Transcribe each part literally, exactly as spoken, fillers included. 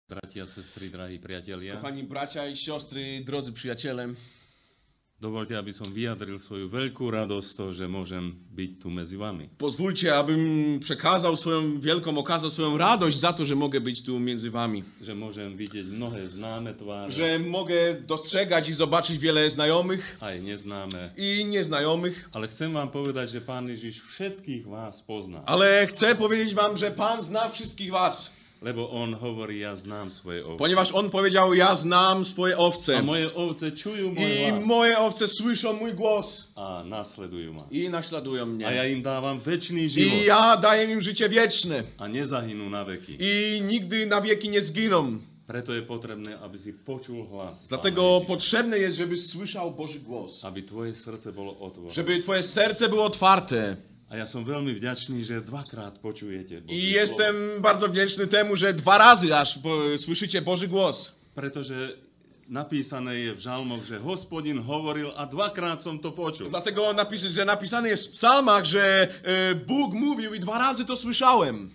Bratia, sestry, drahí priatelia, Kochani bracia i siostry, drodzy przyjaciele, dovolte, aby som vyjadril svoju veľkú radosť to, že môžem byť tu medzi vami. pozwólcie, abym przekazał swoją wielką, okazał swoją radość za to, że mogę być tu między wami. Že môžem vidieť mnohé známe tváre, Że mogę dostrzegać i zobaczyć wiele znajomych aj neznáme. i nieznajomych. Ale chcem vám povedať, že Pán Ježiš všetkých vás pozná. Ale chcę powiedzieć wam, że Pan zna wszystkich was. Lebo On hovorí, ja znám svoje ovce. Ponieważ On powiedział, ja znam swoje A owce. moje ovce čujú môj I hlas moje owce słyszą mój głos. a nasledujú ma. I naśladują A mnie. ja im dávam večný život I ja daję im życie wieczne. a nezahynú na veky. I nigdy na wieki nie zginą. Preto je potrebné, aby si počul hlas Pána Dlatego Ježiša. potrzebne jest, żebyś słyszał Boży głos. Aby tvoje srdce bolo otvorené. Żeby twoje serce było otwarte. A ja som veľmi vďačný, že dvakrát počujete Božie I slovo. jestem bardzo wdzięczny temu, że dwa razy aż po, słyszycie Boży głos. Pretože napísané je v žalmoch, že Hospodin hovoril a dvakrát som to počul. Dlatego napis, że napisane jest w psalmach, że e, Bóg mówił i dwa razy to słyszałem.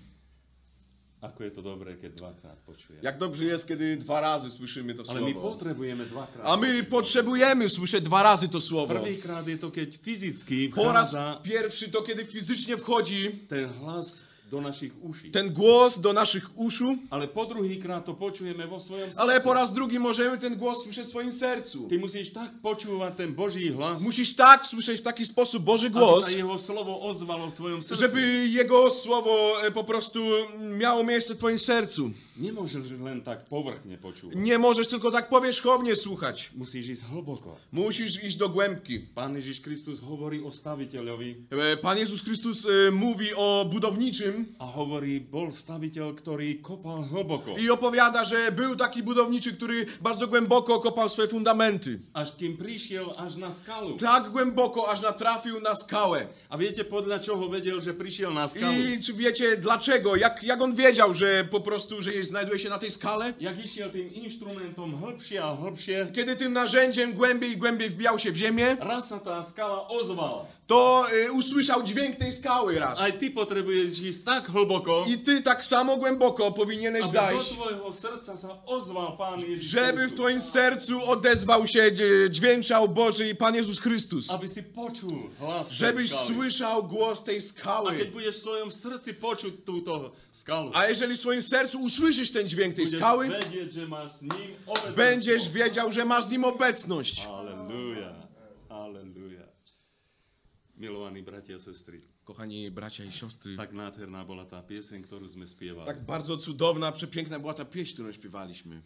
Ako je to dobré, keď dvakrát počujeme. Jak dobrze jest, kiedy dwa razy słyszymy to Ale my słowo. potrebujeme dvakrát. A my potrzebujemy słyszeć dwa razy to słowo. Prvýkrát je to, keď fyzicky Po raz vchádza pierwszy to, kiedy fizycznie wchodzi ten hlas do našich uší. ten głos do naszych uszu, Ale po druhýkrát to počujeme vo svojom srdci. ale po raz drugi możemy ten głos słyszeć w swoim sercu. Ty musíš tak počúvať ten Boží hlas, Musisz tak słyszeć w taki sposób Boży aby głos, sa jeho slovo ozvalo v tvojom srdci. żeby Jego słowo e, po prostu miało miejsce w twoim sercu. Nemôžeš len tak povrchne počúvať. Nie możesz tylko tak powierzchownie słuchać. Musíš ísť hlboko. Musisz iść do głębki. Pán Ježiš Kristus hovorí o staviteľovi E, Pan Jezus Chrystus e, mówi o budowniczym a hovorí, bol staviteľ, ktorý kopal hlboko. i opowiada, że był taki budowniczy, który bardzo głęboko kopał swoje fundamenty. Až kým prišiel až na skalu. Tak głęboko, aż natrafił na skałę. A viete, podľa čoho vedel, že prišiel na skalu? I czy wiecie dlaczego? Jak, jak on wiedział, że po prostu, że jest, znajduje się na tej skale? Jak išiel tým inštrumentom hlbšie a hlbšie, Kiedy tym narzędziem głębiej i głębiej wbijał się w ziemię, raz sa tá skala ozvala. to y, usłyszał dźwięk tej skały raz. Aj ty potrebuješ ísť tak hlboko, I ty tak samo głęboko powinieneś aby do zajść, tvojho srdca sa ozval Pán Ježiš żeby w Kristus. twoim sercu odezwał się, dzie- dźwięczał Boży Pan Jezus Chrystus. Aby si počul hlas tej Żebyś skaly. słyszał głos tej A keď skały. budeš v svojom srdci počuť túto skalu, A jeżeli w swoim sercu usłyszysz ten dźwięk tej budeš skały, vedieť, že máš s ním obecnosť. będziesz wiedział, że masz z nim obecność. Halleluja, halleluja. Milovaní bratia a sestry, Kochani bracia i siostry, tak nádherná bola tá pieseň, ktorú sme spievali. tak bardzo cudowna, przepiękna była ta pieśń, którą śpiewaliśmy.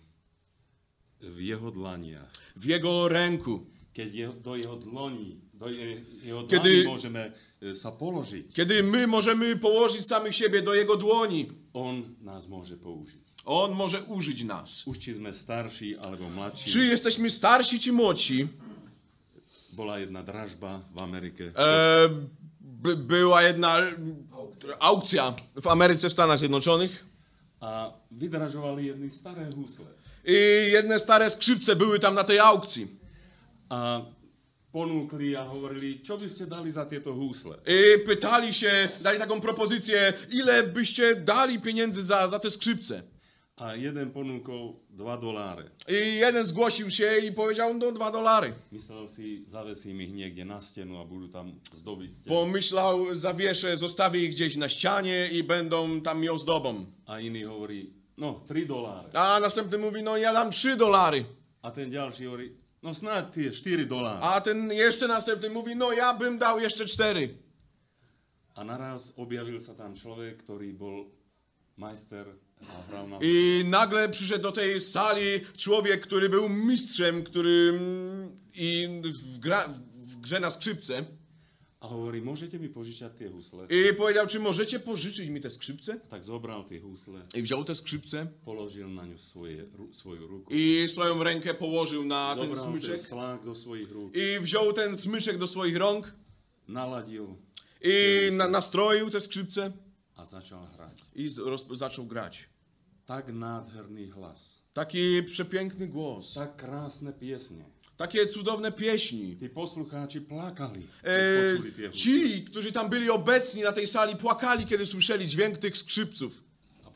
V jeho dlaniach. W Jego ręku. Keď je, do jeho dloní, do je, jeho Kiedy- dlani môžeme e, sa položiť, Kiedy my możemy położyć samych siebie do Jego dłoni, on nás môže použiť. On może użyć nas. Už či sme starší alebo mladší. Czy jesteśmy starsi, czy młodsi? Bola jedna dražba v Amerike. E, by, była jedna aukcja w Ameryce, w Stanach Zjednoczonych. A vydražovali jedny staré husle. I jedne stare skrzypce były tam na tej aukcji. A ponúkli a hovorili, čo by ste dali za tieto húsle? I pytali się, dali taką propozycję, ile byście dali pieniędzy za, za te skrzypce. A jeden ponúkol dva doláre. I jeden zgłosił się i powiedział, no dwa dolary. Myslel si, zavesím ich niekde na stenu a budú tam zdobiť stenu. Pomyślał, zawieszę, zostawię ich gdzieś na ścianie i będą tam ją zdobą. A iný hovorí, no, tri doláre. A następny mówi, no ja dam trzy dolary. A ten ďalší hovorí, no snáď tie štyri doláre. A ten jeszcze następny mówi, no ja bym dał jeszcze cztery. A naraz objavil sa tam človek, ktorý bol majster a hral na... I nagle przyszedł do tej sali człowiek, który był mistrzem, który mm, i w, gra, w grze na skrzypce. A hovorí, môžete mi požičať tie husle? I powiedział, czy możecie pożyczyć mi te skrzypce? Tak zobral tie husle, I wziął te skrzypce položil na ňu svoje, ru, svoju ruku. i swoją rękę położył na ten Zobral ten smyczek. slák do svojich rúk. I wziął ten smyczek do swoich rąk Naladil i na, nastroił te skrzypce a začal hrať. i z, roz, zaczął grać. Tak nádherný hlas. Taki przepiękny głos. Tak krásne piesne. Takie cudowne pieśni. Tí poslucháči plakali, keď E, počuli tie husle. ci, którzy tam byli obecni na tej sali, płakali, kiedy słyszeli dźwięk tych skrzypców. A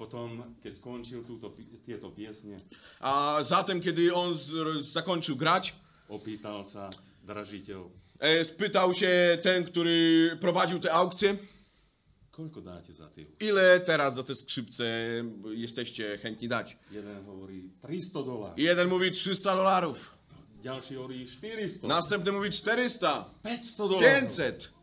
potom, keď skončil túto, tieto piesne, A zatem, kiedy on z, zakończył grać, opýtal sa dražiteľ, e, spytał się ten, który prowadził te aukcje, koľko dáte za tie? ile teraz za te skrzypce jesteście chętni dać? Jeden hovorí tristo dolárov, I jeden mówi trzysta dolarów, ďalší hovorí štyristo, następny mówi czterysta, päťsto dolárov. pięćset.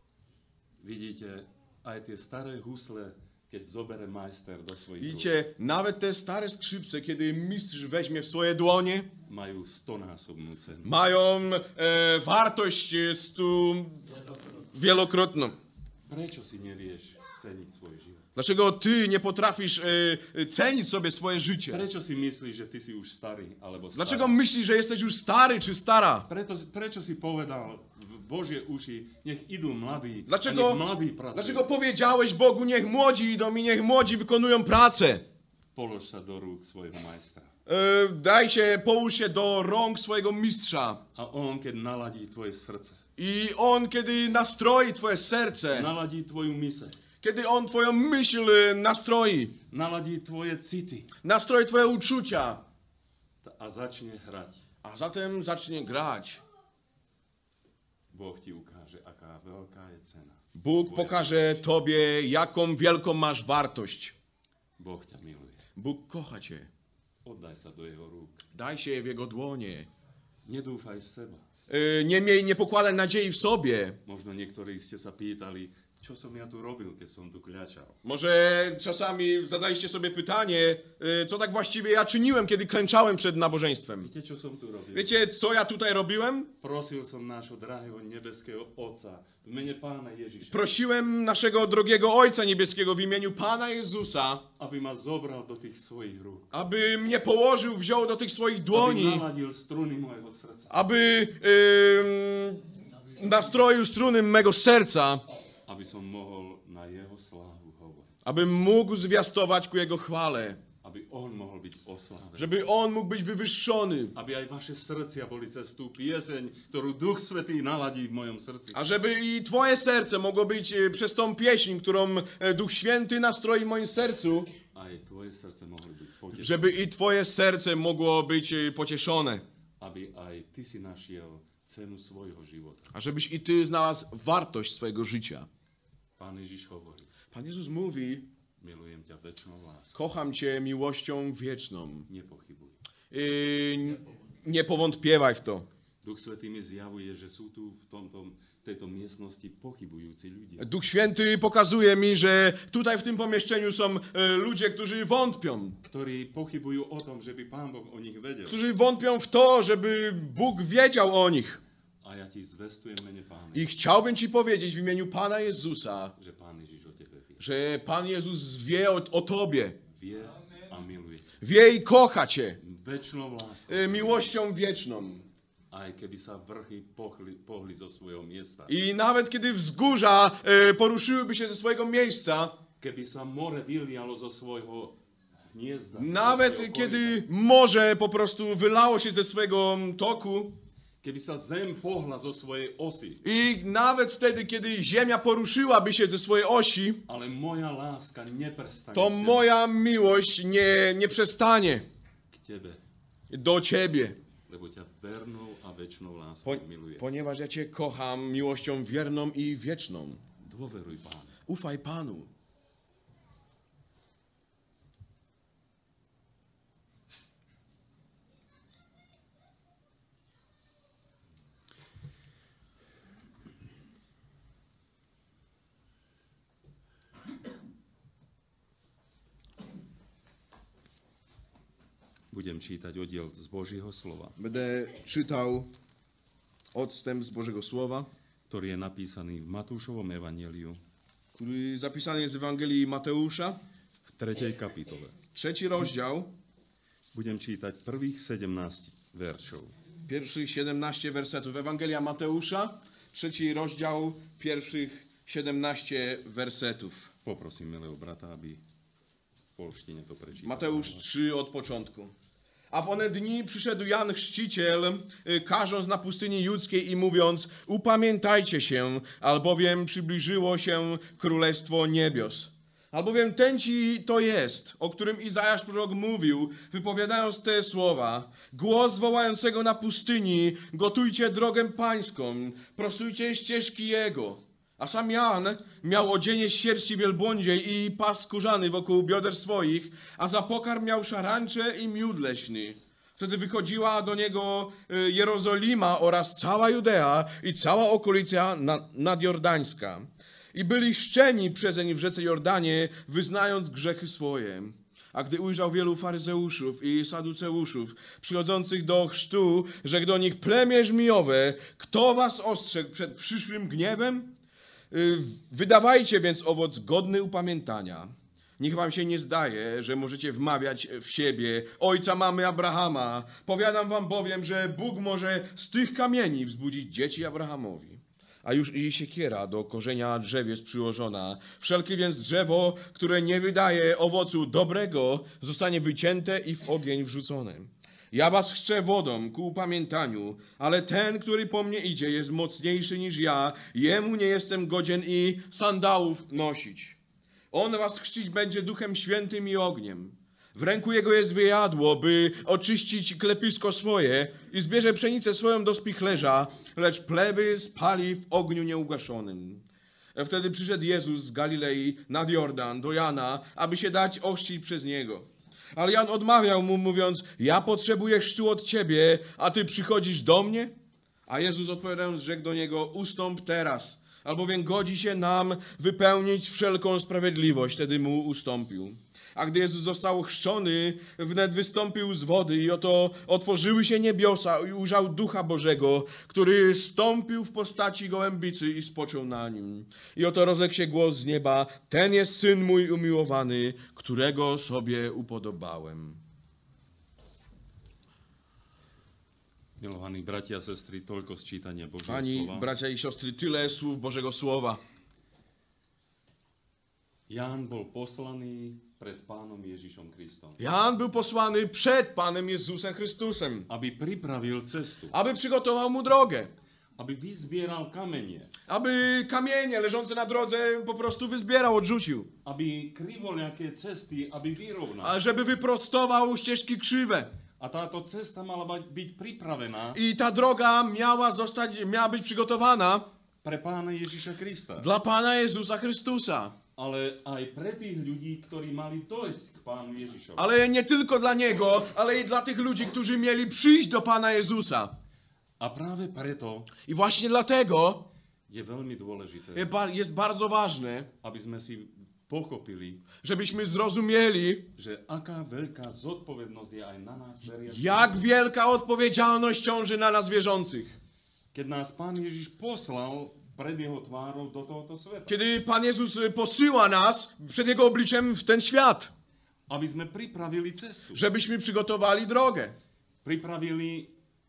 Vidíte, aj tie staré husle, keď zobere majster do svojich rúk, Widzicie, nawet te stare skrzypce, kiedy mistrz weźmie w swoje dłonie, majú stonásobnú cenu. mają e, wartość stu wielokrotną. Prečo si nevieš ceniť svoj život? Dlaczego ty nie potrafisz e, cenić sobie swoje życie? Prečo si myslíš, že ty si už starý alebo stará? Dlaczego myślisz, że jesteś już stary czy stara? Preto, prečo si povedal v Božie uši, nech idú mladí, Dlaczego, a nech mladí pracujú? dlaczego powiedziałeś Bogu, niech młodzi idą i niech młodzi wykonują pracę? Polož sa do rúk svojho majstra. E, daj się, połóż się do rąk swojego mistrza. A on, keď naladí tvoje srdce, I on, kiedy nastroi twoje serce, naladí tvoju myseľ, kiedy on twoją myśl e, nastroi, naladí tvoje city nastroi twoje uczucia, a začne hrať, a zatem zacznie grać. Boh ti ukáže, aká veľká je cena. Bóg pokaże tobie, jaką wielką masz wartość. Boh ťa miluje. Bóg kocha cię. Oddaj sa do jeho rúk. Daj się w Jego dłonie. Nedúfaj v seba. E, nie miej, nie pokładaj nadziei w sobie. Možno niektorí ste sa pýtali, čo som ja tu robil, keď som tu kľačal. Może czasami zadaliście sobie pytanie, e, co tak właściwie ja czyniłem, kiedy klęczałem przed nabożeństwem. Viete, čo som tu robil? Wiecie, co ja tutaj robiłem? Prosil som nášho drahého nebeského Otca v mene Pána Ježiša, Prosiłem naszego drogiego Ojca Niebieskiego w imieniu Pana Jezusa, aby ma zobral do tých svojich rúk. aby mnie położył, wziął do tych swoich Aby dłoni, naladil struny mojho srdca. aby e, nastroił struny mego serca, Aby som mohol na jeho slávu hovoriť. abym mógł zwiastować ku Jego chwale, Aby on mohol byť oslávený. żeby On mógł być wywyższony, Aby aj vaše srdcia boli cez tú pieseň, ktorú Duch Svätý naladí v mojom srdci. a żeby i Twoje serce mogło być e, przez tą pieśń, którą e, Duch Święty nastroi w moim sercu, Aj tvoje srdce mohli byť potešené. żeby i Twoje serce mogło być e, pocieszone, Aby aj ty si našiel cenu svojho života. a żebyś i Ty znalazł wartość swojego życia. Pán Ježiš hovorí, Pan Jezus mówi, milujem ťa väčšnou láskou. kocham Cię miłością wieczną. Nepochybuj. Yy, nie powątpiewaj w to. Duch Svätý mi zjavuje, že sú tu v tomto, tejto miestnosti pochybujúci ľudia. Duch Święty pokazuje mi, że tutaj w tym pomieszczeniu są e, ludzie, którzy wątpią. Ktorí pochybujú o tom, že by Pán Boh o nich vedel. Którzy wątpią w to, żeby Bóg wiedział o nich. A ja ti zvestujem mene Pána, I chciałbym Ci powiedzieć w imieniu Pana Jezusa, že Pán Ježiš o tebe vie. że Pan Jezus wie o, o Tobie. Vie a miluje. Wie i kocha Cię Väčšnou láskou. e, miłością wieczną. Aj keby sa vrchy pohli, pohli zo svojho miesta. I nawet kiedy wzgórza e, poruszyłyby się ze swojego miejsca, Keby sa more vylialo zo svojho hniezda. zo nawet svojho kiedy morze po prostu wylało się ze swojego toku, Keby sa zem pohla zo svojej osy, i nawet wtedy, kiedy ziemia poruszyłaby się ze swojej osi, ale moja láska neprestane to k tebe, moja miłość nie, nie przestanie k tebe, do Ciebie. lebo ťa vernou a väčšnou láskou Po, miluje. ponieważ ja Cię kocham miłością wierną i wieczną. Dôveruj Pánu. Ufaj Panu. Budem čítať oddiel z Božieho slova, Będę czytał odstęp z Bożego Słowa, ktorý je napísaný v Matúšovom evanjeliu który zapisany jest w Ewangelii Mateusza, v tretej kapitole. trzeci rozdział, Budem čítať prvých sedemnásť veršov. pierwszych siedemnaście wersetów. Ewangelia Mateusza, trzeci rozdział, pierwszych siedemnaście wersetów. Poprosím milého brata, aby v polštine to prečítal. Mateusz trzy od początku. A w one dni przyszedł Jan Chrzciciel, y, karząc na pustyni judzkiej i mówiąc: upamiętajcie się, albowiem przybliżyło się Królestwo Niebios. Albowiem ten ci to jest, o którym Izajasz prorok mówił, wypowiadając te słowa. Głos wołającego na pustyni, gotujcie drogę pańską, prostujcie ścieżki jego. A sam Jan miał odzienie z sierści wielbłądziej i pas skórzany wokół bioder swoich, a za pokarm miał szarańcze i miód leśny. Wtedy wychodziła do niego Jerozolima oraz cała Judea i cała okolica nadjordańska. I byli chrzczeni przezeń w rzece Jordanie, wyznając grzechy swoje. A gdy ujrzał wielu faryzeuszów i saduceuszów przychodzących do chrztu, rzekł do nich: plemię żmijowe, kto was ostrzegł przed przyszłym gniewem? Wydawajcie więc owoc godny upamiętania. Niech wam się nie zdaje, że możecie wmawiać w siebie: ojca mamy Abrahama. Powiadam wam bowiem, że Bóg może z tych kamieni wzbudzić dzieci Abrahamowi. A już i siekiera do korzenia drzew jest przyłożona. Wszelkie więc drzewo, które nie wydaje owocu dobrego, zostanie wycięte i w ogień wrzucone. Ja was chrzczę wodą ku upamiętaniu, ale ten, który po mnie idzie, jest mocniejszy niż ja. Jemu nie jestem godzien i sandałów nosić. On was chrzcić będzie Duchem Świętym i ogniem. W ręku jego jest wyjadło, by oczyścić klepisko swoje, i zbierze pszenicę swoją do spichlerza, lecz plewy spali w ogniu nieugaszonym. Wtedy przyszedł Jezus z Galilei nad Jordan do Jana, aby się dać ochrzcić przez niego. Ale Jan odmawiał mu, mówiąc: ja potrzebuję chrztu od ciebie, a ty przychodzisz do mnie? A Jezus odpowiadając rzekł do niego: ustąp teraz, albowiem godzi się nam wypełnić wszelką sprawiedliwość. Wtedy mu ustąpił. A gdy Jezus został chrzczony, wnet wystąpił z wody i oto otworzyły się niebiosa i ujrzał Ducha Bożego, który stąpił w postaci gołębicy i spoczął na nim. I oto rozległ się głos z nieba: ten jest Syn mój umiłowany, którego sobie upodobałem. Milovaní bratia a sestry, toľko z čítania Božieho Pani, slova. bracia i siostry, tyle słów Bożego Słowa. Ján bol poslaný pred Pánom Ježišom Kristom, Jan był posłany przed Panem Jezusem Chrystusem, aby pripravil cestu, aby przygotował mu drogę, aby vyzbieral kamenie, aby kamienie leżące na drodze po prostu wyzbierał, odrzucił, aby krivoľaké cesty, aby vyrovnal. a żeby wyprostował ścieżki krzywe. A táto cesta mala byť pripravená I ta droga miała zostać, miała być przygotowana pre Pána Ježiša Krista. dla Pana Jezusa Chrystusa. Ale aj pre tých ľudí, ktorí mali dojsť k Pánu Ježišovi. Ale nie tylko dla Niego, ale i dla tych ludzi, którzy mieli przyjść do Pana Jezusa. A práve preto I właśnie dlatego je veľmi dôležité, je ba- jest bardzo ważne, aby sme si pochopili, żebyśmy zrozumieli, že aká veľká zodpovednosť je aj na nás veriacich. jak wielka odpowiedzialność ciąży na nas wierzących. Keď nás Pán Ježiš poslal pred jeho tvárou do tohoto sveta. Kiedy Pan Jezus posyła nas przed Jego obliczem w ten świat, Aby sme pripravili cestu. żebyśmy przygotowali drogę, Pripravili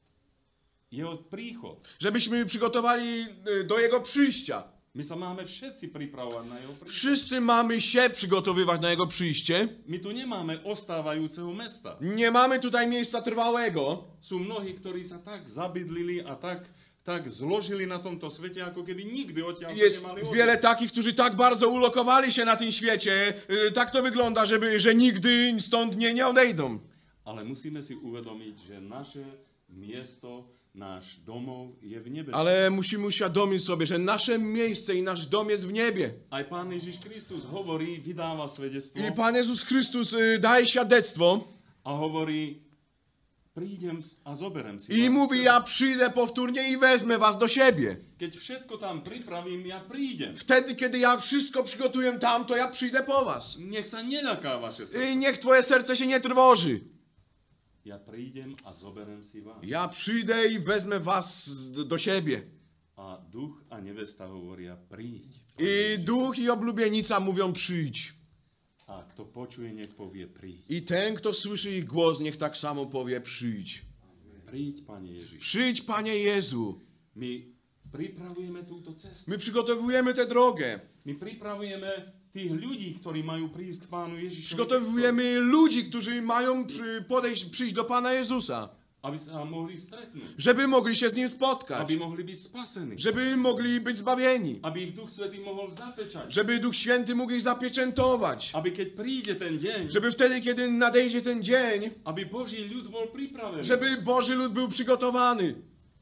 jeho príchod. żebyśmy przygotowali y, do Jego przyjścia. My sa máme všetci pripravovať na jeho príchod. Wszyscy mamy się przygotowywać na Jego przyjście. My tu nemáme ostávajúceho mesta. Nie mamy tutaj miejsca trwałego. Sú mnohí, ktorí sa tak zabydlili a tak, tak zložili na tomto svete, ako keby nikdy odtiaľ Jest nemali odísť. wiele takich, którzy tak bardzo ulokowali się na tym świecie. y, Tak to wygląda, żeby, że nigdy stąd nie, nie odejdą. Ale musíme si uvedomiť, že naše miesto, náš domov je v nebe. Ale musimy uświadomić sobie, że nasze miejsce i nasz dom jest w niebie. Aj Pán Ježiš Kristus hovorí, vydáva svedectwo I Pan Jezus Chrystus y, daje świadectwo a hovorí, prídem a zoberem si i vás mówi: k ja sebe. przyjdę powtórnie i wezmę was do siebie. Keď všetko tam pripravím, ja prídem. Wtedy, kiedy ja wszystko przygotuję tam, to ja przyjdę po was. Nech sa neľaká vaše srdce. I niech twoje serce się nie trwoży. Ja prídem a zoberem si vás. Ja przyjdę i wezmę was z- do siebie. A duch a nevesta hovoria, príď. I duch i oblubienica mówią: przyjdź. A kto počuje, nech povie, príď. I ten, kto słyszy ich głos, niech tak samo powie: przyjdź. Príď, Pane Ježiš. Przyjdź, Panie Jezu. My pripravujeme túto cestu. My przygotowujemy tę drogę. My pripravujeme tých ľudí, ktorí majú prísť k Pánu Ježišovi. Przygotowujemy ludzi, którzy mają przy, podejść, przyjść do Pana Jezusa. aby sa mohli stretnúť, żeby mogli się z nim spotkać, aby mohli byť spasení, żeby mogli być zbawieni, aby ich Duch Svätý mohol zapečať, żeby Duch Święty mógł ich zapieczętować, aby keď príde ten deň, żeby wtedy, kiedy nadejdzie ten dzień, aby Boží ľud bol pripravený. żeby Boży lud był przygotowany.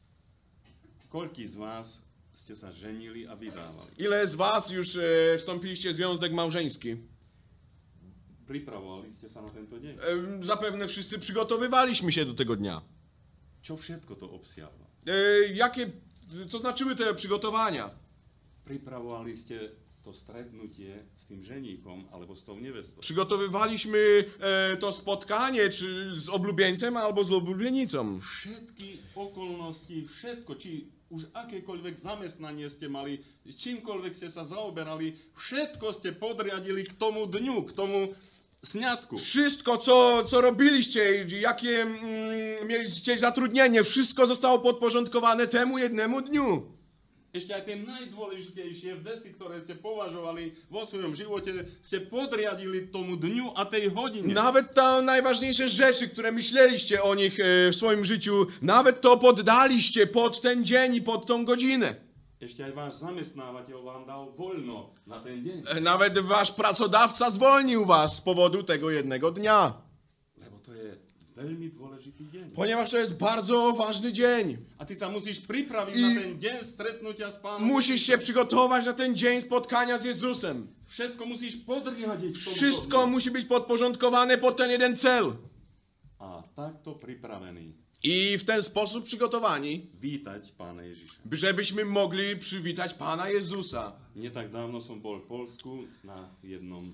Koľký z vás ste sa ženili a vydávali? Ile z was już e, wstąpiliście w związek małżeński? Pripravovali ste sa na tento deň? E, zapewne wszyscy przygotowywaliśmy się do tego dnia. Čo všetko to obsiahlo? E, jakie, co znaczyły te przygotowania? Pripravovali ste to stretnutie s tým ženíchom alebo s tou nevestou? Przygotowywaliśmy e, to spotkanie, czy z oblubieńcem, albo z oblubienicą. Všetky okolnosti, všetko, či už akékoľvek zamestnanie ste mali, čímkoľvek ste sa zaoberali, všetko ste podriadili k tomu dňu, k tomu sňatku. Wszystko, co, co robiliście, jakie mm, mieliście zatrudnienie, wszystko zostało podporządkowane temu jednemu dniu. Ešte aj tie najdôležitejšie veci, ktoré ste považovali vo svojom živote, ste podriadili tomu dňu a tej hodine. Nawet te najważniejsze rzeczy, które myśleliście o nich e, w swoim życiu, nawet to poddaliście pod ten dzień i pod tą godzinę. Ešte aj váš zamestnávateľ vám dal voľno na ten deň. E, Nawet wasz pracodawca zwolnił was z powodu tego jednego dnia. Lebo to je veľmi dôležitý deň. Ponieważ to jest bardzo ważny dzień. A ty sa musíš pripraviť I na ten deň stretnutia s Pánom. Musisz się przygotować na ten dzień spotkania z Jezusem. Všetko musíš podriadiť v tomto Wszystko dniu. musi być podporządkowane pod ten jeden cel. A takto pripravený I w ten sposób przygotowani, vítať Pána Ježiša. żebyśmy mogli przywitać Pana Jezusa. Nie tak dávno som bol v Polsku na jednom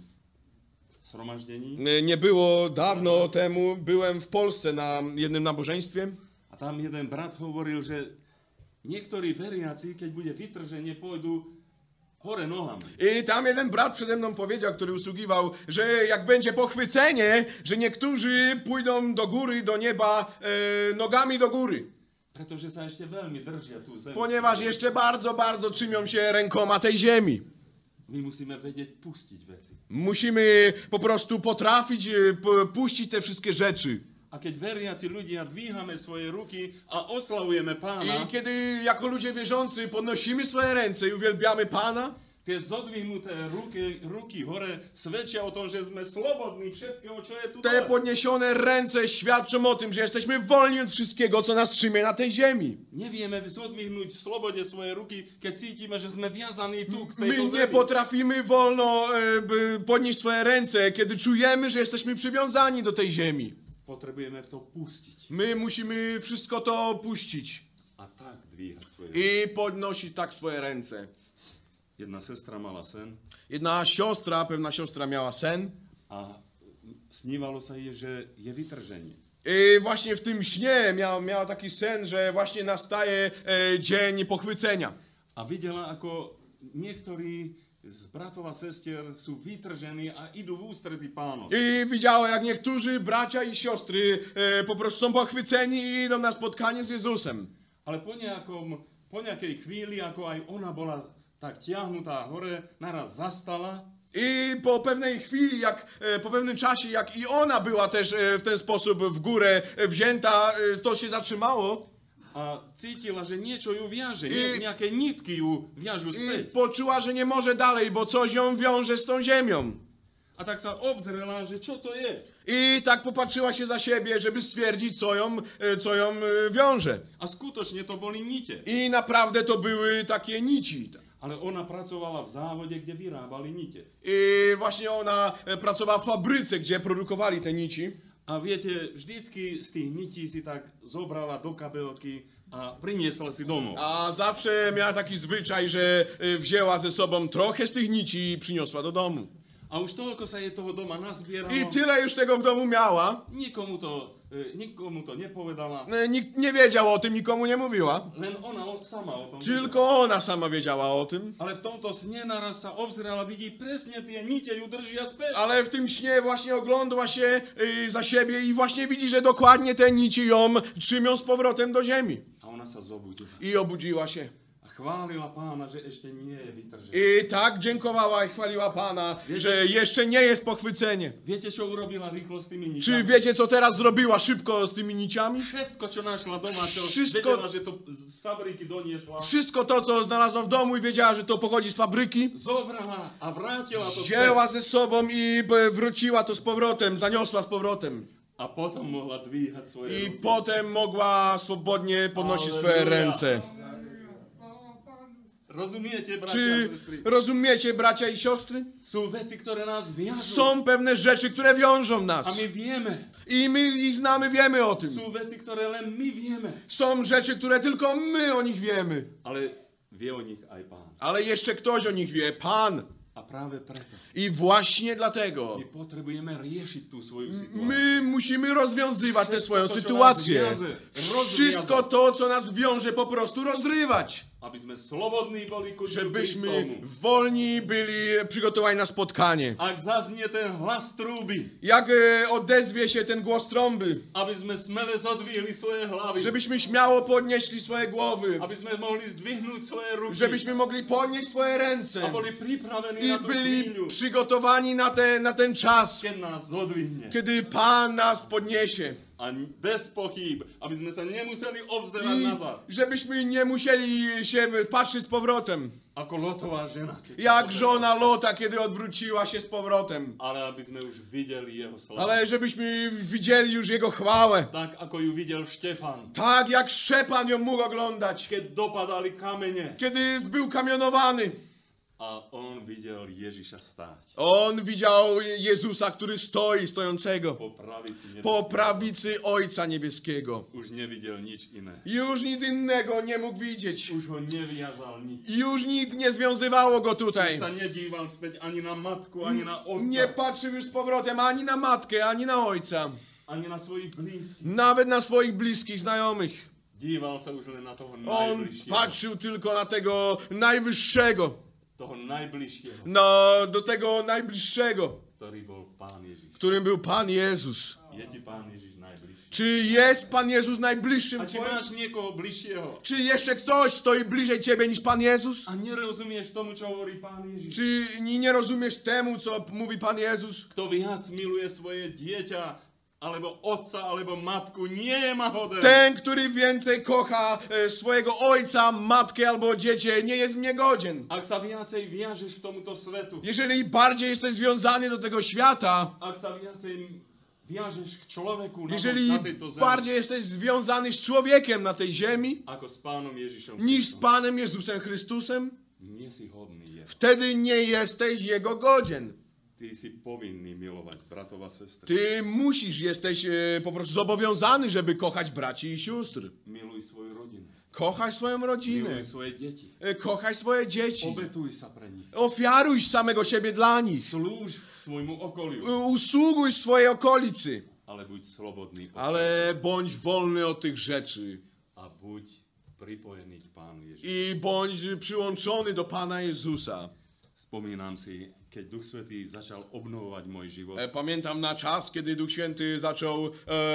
zhromaždení Nie było dawno temu, byłem w Polsce na jednym nabożeństwie. a tam jeden brat hovoril, že niektorí veriaci, keď bude vytrženie, pôjdu hore nohami. I tam jeden brat przede mną powiedział, który usługiwał, że jak będzie pochwycenie, że niektórzy pójdą do góry, do nieba, e, nogami do góry. Pretože sa ešte veľmi držia tú zem. Ponieważ jeszcze bardzo, bardzo trzymią się rękoma tej ziemi. My musíme vedieť pustiť veci. Musimy po prostu potrafić e, p- puścić te wszystkie rzeczy. A keď veriaci ľudia dvíhame svoje ruky a oslavujeme Pána, I kiedy jako ludzie wierzący podnosimy swoje ręce i uwielbiamy Pana, tie zodvihnuté ruky, ruky hore svedčia o tom, že sme slobodní všetkého, čo je tu te dole. podniesione ręce świadczą o tym, że jesteśmy wolni od wszystkiego, co nas trzymie na tej ziemi. Nevieme zodvihnúť v slobode svoje ruky, keď cítime, že sme viazaní tu k My tejto nie zemi. potrafimy wolno e, b- podnieść swoje ręce, kiedy czujemy, że jesteśmy przywiązani do tej ziemi. Potrebujeme to pustiť My musimy wszystko to opuścić a tak dvíhať svoje ruky. i podnosić tak swoje ręce. Jedna sestra mala sen Jedna siostra, pewna siostra miała sen a snívalo sa jej, že je vytrženie. i właśnie w tym śnie miała, miała taki sen, że właśnie nastaje e, dzień pochwycenia. A videla, ako niektorí z bratov a sestier sú vytržení a idú v ústretí Pánovi. I widziała, jak niektórzy bracia i siostry e, po prostu są pochwyceni i idą na spotkanie z Jezusem. Ale po, nejakom, po nejakej chvíli, ako aj ona bola tak tiahnutá hore, naraz zastala I po pewnej chwili, jak, e, po pewnym czasie, jak i ona była też e, w ten sposób w górę e, wzięta, e, to się zatrzymało a cítila, že niečo ju viaže, I- nie, nejaké nitky ju viažu i späť. poczuła, że nie może dalej, bo coś ją wiąże z tą ziemią. A tak sa obzrela, že čo to je. I tak popatrzyła się za siebie, żeby stwierdzić, co ją, e, co ją e, wiąże. A skutočne to boli nite. I naprawdę to były takie nici. Ale ona pracovala v závode, kde vyrábali nite. I właśnie ona e, pracowała w fabryce, gdzie produkowali te nici. A viete, vždycky z tých nití si tak zobrala do kabelky a priniesla si domov. A zawsze miała taki zwyczaj, że e, wzięła ze sobą trochę z tych nici i przyniosła do domu. A už toľko sa jej toho doma nazbieralo, I tyle już tego w domu miała. nikomu to, e, nikomu to nepovedala, E, Nikt nie wiedział o tym, nikomu nie mówiła. len ona o- sama o tom vedela. Tylko ona sama wiedziała o tym. Ale v tomto sne naraz sa obzrela, vidí presne tie nite ju držia späť. Ale w tym śnie właśnie oglądła się y, za siebie i właśnie widzi, że dokładnie te nici ją trzymią z powrotem do ziemi. A ona sa zobudila. I obudziła się. A chwálila Pána, že ešte nie je vytržený. I tak dziękowała i chwaliła Pana, że jeszcze nie jest pochwycenie. Viete, čo urobila rýchlo s tými Czy niťami? wiecie, co teraz zrobiła szybko z tymi niciami? Všetko, čo našla doma, čo Wszystko- vedela, že to z fabriky doniesla, Wszystko to, co znalazła w domu i wiedziała, że to pochodzi z fabryki, zobrala a vrátila to wzięła späť. ze sobą i b- wróciła to z powrotem, zaniosła z powrotem. A potom mohla dvíhať svoje I ruky. potem mogła swobodnie podnosić Alleluja. swoje ręce. Rozumiete, bratia a Czy sestry? rozumiecie, bracia i siostry? Sú veci, ktoré nás viažú. Są pewne rzeczy, które wiążą nas. A my vieme. I my ich znamy, wiemy o tym. Sú veci, ktoré len my vieme. Są rzeczy, które tylko my o nich wiemy. Ale vie o nich aj Pán. Ale jeszcze ktoś o nich wie, Pan. A práve preto I właśnie dlatego my potrebujeme riešiť tú svoju situáciu. my musimy rozwiązywać tę swoją to, co sytuację. nas wiąże, rozwiązać. Wszystko to, co nas wiąże, po prostu rozrywać. Aby sme slobodní boli ku Duchu Żebyśmy Kristomu. wolni byli przygotowani na spotkanie. Ak zaznie ten hlas trúby, Jak e, odezwie się ten głos trąby. aby sme smele zodvihli svoje hlavy, Żebyśmy śmiało podnieśli swoje głowy. aby sme mohli zdvihnúť svoje ruky Żebyśmy mogli podnieść swoje a ręce. boli pripravení I na tú byli chvíľu, przygotowani na, te, na ten czas, keď nás zodvihne. kiedy Pan nas podniesie. A bez pochýb, aby sme sa nemuseli obzerať I nazad. żebyśmy nie musieli się patrzeć z powrotem. Ako Lotová žena. Keď sa Jak pozerala. żona Lota, kiedy odwróciła się z powrotem. Ale aby sme už videli jeho slavu. Ale żebyśmy widzieli już Jego chwałę. Tak ako ju videl Štefan. Tak jak Szczepan ją mógł oglądać. Keď dopadali kamene Kiedy był kamionowany. a on videl Ježiša stáť. On widział Jezusa, który stoi, stojącego Po pravici po nebeského. prawicy Ojca Niebieskiego. Už nevidel nič iné. Już nic innego nie mógł widzieć. Už ho neviazal nič. Już nic nie związywało go tutaj. Už sa nedíval späť ani na matku, ani na otca, Nie patrzył już z powrotem ani na matkę, ani na ojca. ani na svojich blízkych. Nawet na swoich bliskich znajomych. Díval sa už len na toho On najbližšieho. patrzył tylko na tego najwyższego. Toho najbližšieho, No, do tego najbliższego, ktorý bol Pán Ježiš. którym był Pan Jezus. Je ti Pán Ježiš najbližší? Czy jest Pan Jezus najbliższym A či twoim? máš niekoho bližšieho? Czy jeszcze ktoś stoi bliżej ciebie niż Pan Jezus? A nerozumieš tomu, čo hovorí Pán Ježiš? Czy nie nie rozumiesz temu, co mówi Pan Jezus? Kto viac miluje svoje dieťa, alebo otca, alebo matku, nie je ma hoden. Ten, który więcej kocha e, swojego ojca, matkę albo dziecię, nie jest mnie godzien. Ak sa viacej viažeš k tomuto svetu, Jeżeli bardziej jesteś związany do tego świata, ak sa viacej viažeš k človeku na, jeżeli na tejto zemi, bardziej jesteś związany z człowiekiem na tej ziemi, ako s Pánom Ježišom niż z Kristom, Panem Jezusem Chrystusem, nie si hodný jeho. wtedy nie jesteś Jego godzien. Ty si povinný milovať bratov a sestry. Ty musisz, jesteś e, po prostu zobowiązany, żeby kochać braci i sióstr. Miluj svoju rodinu. Kochaj swoją rodzinę, Miluj svoje deti. e, kochaj swoje dzieci, Obetuj sa pre nich. ofiaruj samego siebie dla nich, Slúž svojmu okoliu, e, usługuj swojej okolicy, ale buď slobodný od ale bądź wolny od tych rzeczy a buď pripojený k Pánu Ježišu. i bądź przyłączony do Pana Jezusa. Spomínam si, keď Duch Svätý začal obnovovať môj život. E, Pamiętam na czas, kiedy Duch Święty zaczął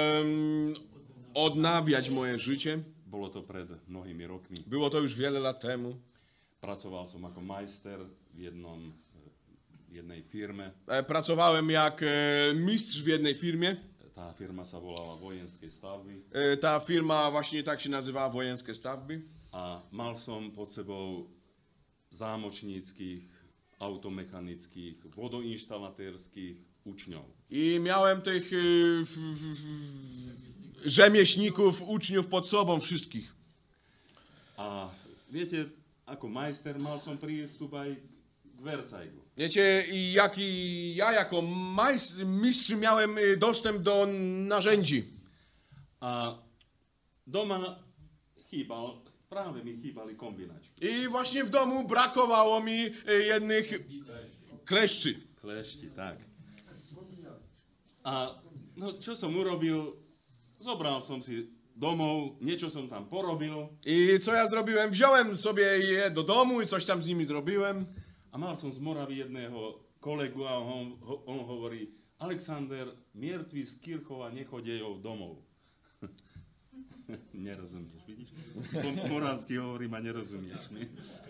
em, odnawiać moje życie. Bolo to pred mnohými rokmi. Było to już wiele lat temu. Pracoval som ako majster v jednom, v jednej firme. E, Pracowałem jak e, mistrz w jednej firmie. Tá firma sa volala Vojenské stavby E, Ta firma właśnie tak się nazywała, Wojenskie Stavby. a mal som pod sebou zámočníckých, automechanických, vodoinštalatérských učňov. I miałem tych e, w, w, w, rzemieślników, uczniów pod sobą wszystkich. A viete, ako majster mal som prístup aj k vercajgu. Wiecie, i jak i ja jako majs, mistrz miałem e, dostęp do narzędzi. A doma chýbal, práve mi chýbali kombinačky. I właśnie w domu brakowało mi e, jednych kleszczy. Klešti, tak. A no, čo som urobil? Zobral som si domov, niečo som tam porobil I co ja zrobiłem? Wziąłem sobie je do domu i coś tam z nimi zrobiłem. a mal som z Moravy jedného kolegu a on, ho- on hovorí: Alexander, mŕtvi z Kirchova nechodejú domov. Nerozumieš, vidíš? Po moravsky hovorím a nerozumieš. Ne?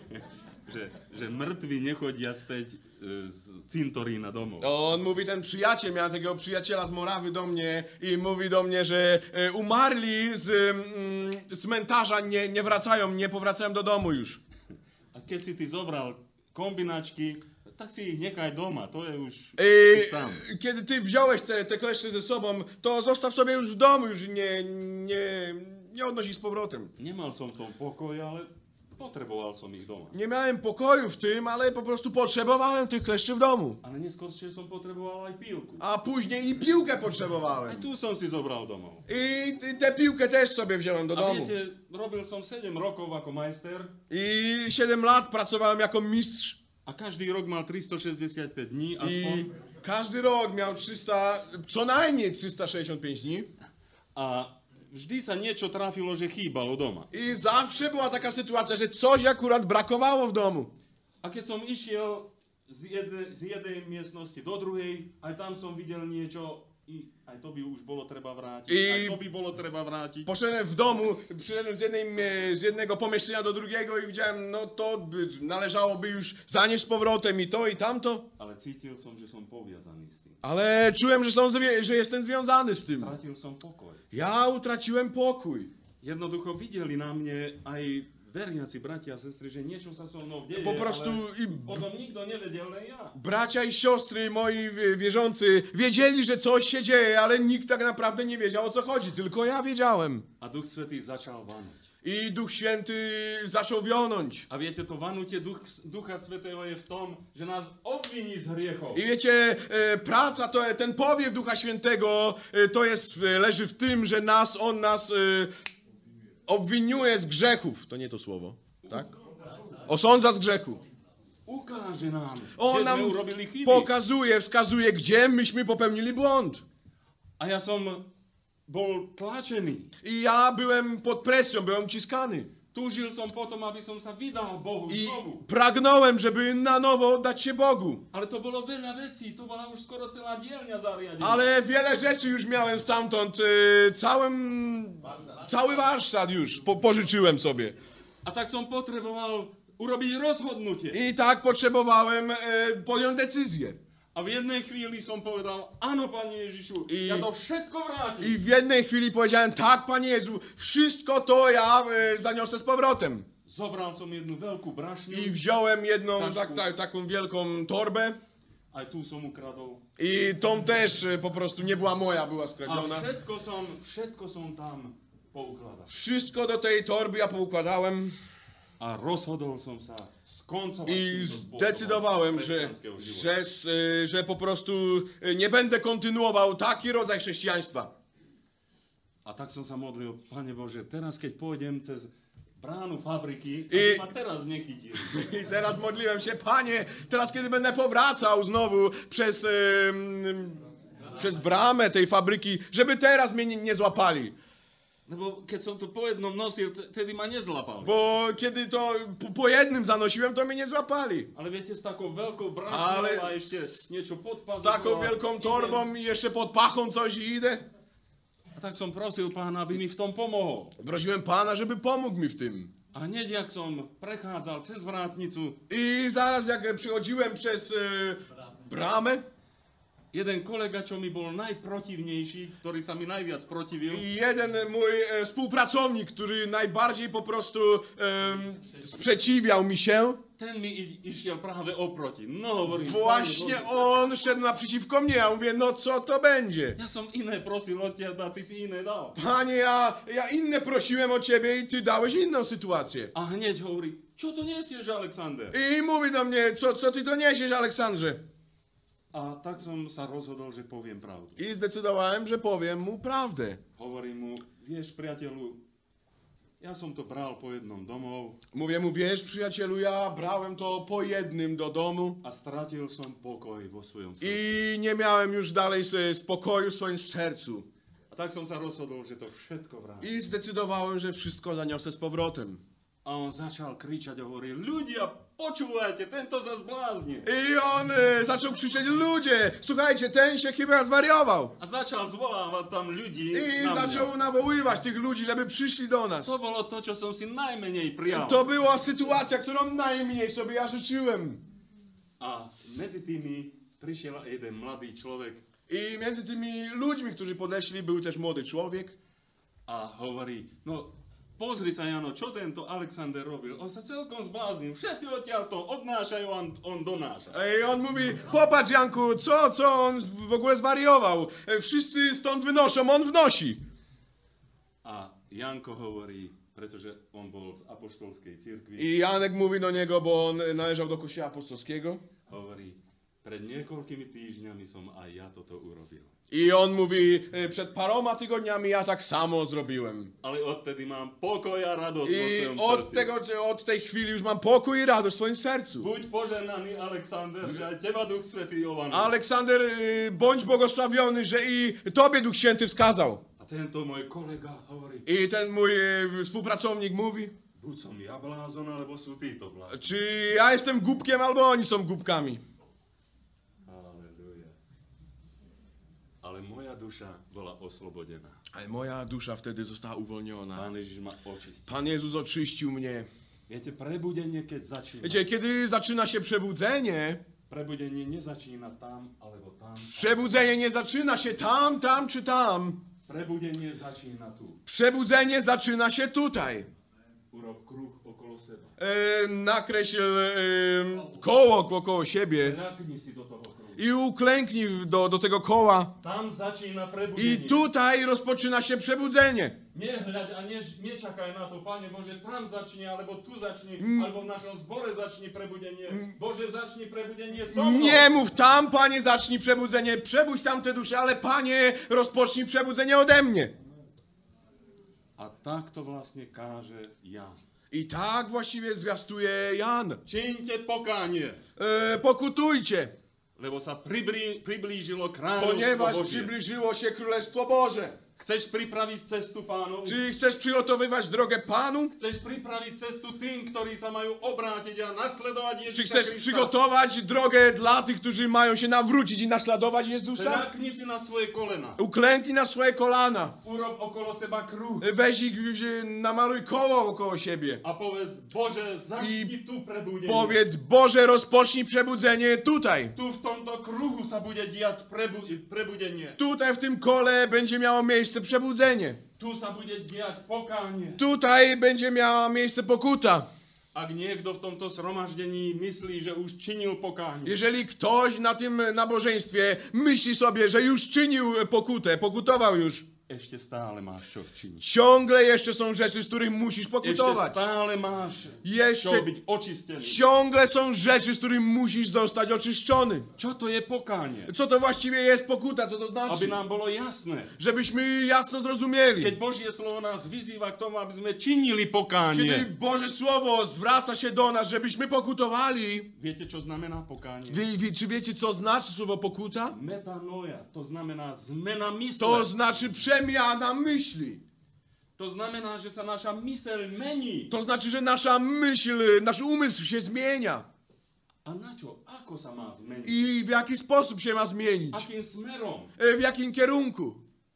Że, że mŕtvi nechodia späť z cintorína domov. On mówi, ten przyjaciel, miałem takiego przyjaciela z Morawy do mnie i mówi do mnie, że e, umarli z mm, cmentarza, nie, nie wracają, nie powracają do domu już. A keď si ty zobral kombinačky, tak si ich nechaj doma, to je už, I, už tam. kiedy ty wziąłeś te, te kleszcze ze sobą, to zostaw sobie już w domu, już nie, nie, nie odnoś ich z powrotem. Nemal som v tom pokoj, ale potreboval som ich doma. Nie miałem pokoju w tym, ale po prostu potrzebowałem tych kleszczy w domu. Ale neskôršie som potreboval aj pílku. A później i piłkę Aj potrzebowałem. tu som si zobral domov. I t- tę piłkę też sobie wziąłem do A domu. viete, robil som sedem rokov ako majster I siedem lat pracowałem jako mistrz. a každý rok mal tristošesťdesiatpäť dní I aspoň. każdy rok miał trzysta, co najmniej trzysta sześćdziesiąt pięć dni. A vždy sa niečo trafilo, že chýbalo doma. I zawsze była taka sytuacja, że coś akurat brakowało w domu. A keď som išiel z, jedne, z jednej miestnosti do druhej, aj tam som videl niečo, i aj to by už bolo treba vrátiť, I- aj to by bolo treba vrátiť. Poszedłem w domu, przyszedłem z, jednej, e, z jednego pomieszczenia do drugiego i widziałem, no to by, należałoby już zanieść z powrotem i to i tamto. Ale cítil som, že som poviazaný s tým. Ale czułem, że, są zwie- że jestem związany z tym. Stratil som pokoj. Ja utraciłem pokój. Jednoducho videli na mne aj veriaci bratia a sestry, že niečo sa so mnou deje, Po prostu ale i o tom nikto nevedel, len ja. bracia i siostry moi wie- wierzący wiedzieli, że coś się dzieje, ale nikt tak naprawdę nie wiedział, o co chodzi. Tylko ja wiedziałem. A Duch Svätý začal vanuť. I Duch Święty zaczął wionąć. A viete, to vanutie Duch, Ducha Svätého je v tom, že nás obviní z hriechov. I wiecie, e, praca, to, ten powiew Ducha Świętego, e, to jest, e, leży w tym, że nas, On nas e, obwiniuje z grzechów. To nie to słowo, tak? Osądza z grzechu. Ukáže nám, On kde nam sme urobili chyby. pokazuje, wskazuje, gdzie myśmy popełnili błąd. A ja som bol tlačený. I ja byłem pod presją, byłem uciskany. Túžil som potom, aby som sa vydal Bohu I znovu. pragnąłem, żeby na nowo oddać się Bogu. Ale to bolo veľa vecí, to bola už skoro celá dielňa zariadená. Ale wiele rzeczy już miałem stamtąd, e, całym, cały warsztat już po, pożyczyłem sobie. A tak som potreboval urobiť rozhodnutie. I tak potrzebowałem e, podjąć decyzję. A v jednej chvíli som povedal, áno, Pane Ježišu, I- ja to všetko vrátim. I w jednej chwili powiedziałem, tak, Panie Jezu, wszystko to ja e, zaniosę z powrotem. Zobral som jednu veľkú brašňu, I wziąłem jedną Tašku. tak, tak, taką wielką torbę. aj tu som ukradol. I tą też e, po prostu nie była moja, była A skradziona. všetko som, všetko som tam poukladal. Wszystko do tej torby ja poukładałem A rozhodol som sa skoncovať i s týmto zdecydowałem, spôsobom że, kresťanského života. że, s- e, że po prostu e, nie będę kontynuował taki rodzaj chrześcijaństwa. A tak som sa modlil, Pane Bože, teraz keď pôjdem cez bránu fabriky, I- aby ma teraz nechytili. I teraz modliłem się, Panie, teraz kiedy będę powracał znowu przez, em, przez bramę tej fabryki, żeby teraz mnie nie, nie złapali. Lebo keď som to po jednom nosil, t- tedy ma nezlapal. Bo kiedy to po, po jednym zanosiłem, to mnie nie złapali. Ale viete, s takou veľkou brašňou Ale a ešte niečo pod Z pazuchou taką a wielką idem. torbą i jeszcze pod pachą coś i idę. A tak som prosil Pána, aby mi v tom pomohol. Prosiłem Pana, żeby pomógł mi w tym. A hneď, jak som prechádzal cez vrátnicu, I zaraz jak przychodziłem przez e, bramę, jeden kolega, čo mi bol najprotivnejší, ktorý sa mi najviac protivil, i jeden mój e, współpracownik, który najbardziej po prostu em, sprzeciwiał mi się, ten mi i- išiel práve oproti. No hovorím, właśnie Pane Bože, on szedł naprzeciwko mnie. Ja mówię, no co to będzie? ja som iné prosil od teba, a ty si iné dal. Panie, ja, ja inne prosiłem o ciebie i ty dałeś inną sytuację. A hneď hovorí, čo to nesieš, Alexander? I mówi do mnie, co, co ty to niesiesz, Aleksandrze? A tak som sa rozhodol, že poviem pravdu. I zdecydowałem, że powiem mu prawdę. Hovorím mu, vieš, priateľu, ja som to bral po jednom domov Mówię mu, wiesz, przyjacielu, ja brałem to po jednym do domu a stratil som pokoj vo svojom srdci. i nie miałem już dalej sobie spokoju w swoim sercu. A tak som sa rozhodol, že to všetko vrátim. I zdecydowałem, że wszystko zaniosę z powrotem. A on začal kričať a hovorí, ľudia, počúvajte, tento sa zbláznil. I on e, zaczął krzyczeć, ludzie, słuchajcie, ten się chyba zwariował. A začal zvolávať tam ľudí I na zaczął mňa. nawoływać tych ludzi, żeby przyszli do nas. To bolo to, čo som si najmenej prijal. To była sytuacja, którą najmniej sobie ja życzyłem. A medzi tými prišiel jeden mladý človek I między tymi ludźmi, którzy podeszli, był też młody człowiek. a hovorí, no pozri sa, Jano, čo tento Alexander robil? On sa celkom zbláznil. Všetci odtiaľ to odnášajú, on, on donáša. I on mówi, popatrz Janku, co, co on w ogóle zwariował. E, Wszyscy stąd wynoszą, on wnosi. A Janko hovorí, pretože on bol z apoštolskej cirkvi, I Janek mówi do niego, bo on należał do kościoła apostolskiego. hovorí, pred niekoľkými týždňami som aj ja toto urobil. I on mówi, e, przed paroma tygodniami ja tak samo zrobiłem. Ale odtedy mám pokoj a radosť vo I svojom od srdci. tego, od tej chwili już mam pokój i radość w swoim sercu. Buď poženaný, Alexander, že aj teba Duch Svätý ovaný. Aleksander, e, bądź błogosławiony, że i tobie Duch Święty wskazał. A tento môj kolega hovorí, I ten mój e, współpracownik mówi, buď som ja blázon, alebo sú títo blázon. czy ja jestem głupkiem, albo oni są głupkami. Halleluja. Ale moja duša bola oslobodená. Ale moja dusza wtedy została uwolniona. Pán Ježiš ma očistil. Pan Jezus oczyścił mnie. Viete, prebudenie, keď začína. Wiecie, kiedy zaczyna się przebudzenie, Prebudenie nezačína tam, alebo tam. przebudzenie nie zaczyna się tam, tam czy tam. Prebudenie začína tu. Przebudzenie zaczyna się tutaj. Urob kruh okolo seba. E, nakreśl e, koło wokoło siebie Nakni si do toho kruhu. i uklęknij do, do tego koła. Tam začína prebudenie. I tutaj rozpoczyna się przebudzenie. Nehľaď a ne, nečakaj na to, Pane Bože, tam začne, alebo tu začne, alebo v našom zbore začne prebudenie. Bože, začne prebudenie so mnou. Nie mów tam, Panie, zacznij przebudzenie, przebudź tam te dusze, ale Panie, rozpocznij przebudzenie ode mnie. A tak to vlastne káže Jan. I tak właściwie zwiastuje Jan. Čiňte pokánie, E, pokutujcie, lebo sa pribrí, priblížilo kráľovstvo ponieważ Božie. przybliżyło się Królestwo Boże. Chceš pripraviť cestu Pánovi? Czy chcesz przygotowywać drogę Panu? Chceš pripraviť cestu tým, ktorí sa majú obrátiť a nasledovať Czy Ježiša chcesz Krista? przygotować drogę dla tych, którzy mają się nawrócić i naśladować Jezusa? Kľakni si na svoje kolena. Uklęknij na swoje kolana. Urob okolo seba kruh. Weź ich, w- namaluj koło około siebie. A povedz, Bože, začni tu prebudenie. Powiedz, Boże, rozpocznij przebudzenie tutaj. Tu v tomto kruhu sa bude diať prebu- prebudenie. Tutaj w tym kole będzie miało miejsce przebudzenie. Tu sa bude diať pokánie. Tutaj będzie miała miejsce pokuta. Ak niekto v tomto zhromaždení myslí, že už činil pokánie, Jeżeli ktoś na tym nabożeństwie myśli sobie, że już czynił pokutę, pokutował już, ešte stále máš čo činiť. ciągle jeszcze są rzeczy, z których musisz Ešte pokutować. stále máš Jeszcze čo byť očistený. ciągle są rzeczy, z których musisz zostać oczyszczony. Čo to je pokánie? Co to właściwie jest pokuta? Co to Aby znaczy? nám bolo jasné. Żebyśmy jasno zrozumieli. Keď Božie slovo nás vyzýva k tomu, aby sme činili Kiedy pokánie. Boże Słowo zwraca się do nas, żebyśmy pokutowali, Viete, čo znamená pokánie? wie, wie, czy wiecie, co znaczy słowo pokuta? Metanoja, to znamená zmena mysle. To znaczy przemiana myśli. To znamená, že sa naša myseľ mení. To znaczy, że nasza myśl, nasz umysł się zmienia. A na čo? Ako sa má zmeniť? I w jaki sposób się ma zmienić? Akým smerom? E, W jakim kierunku?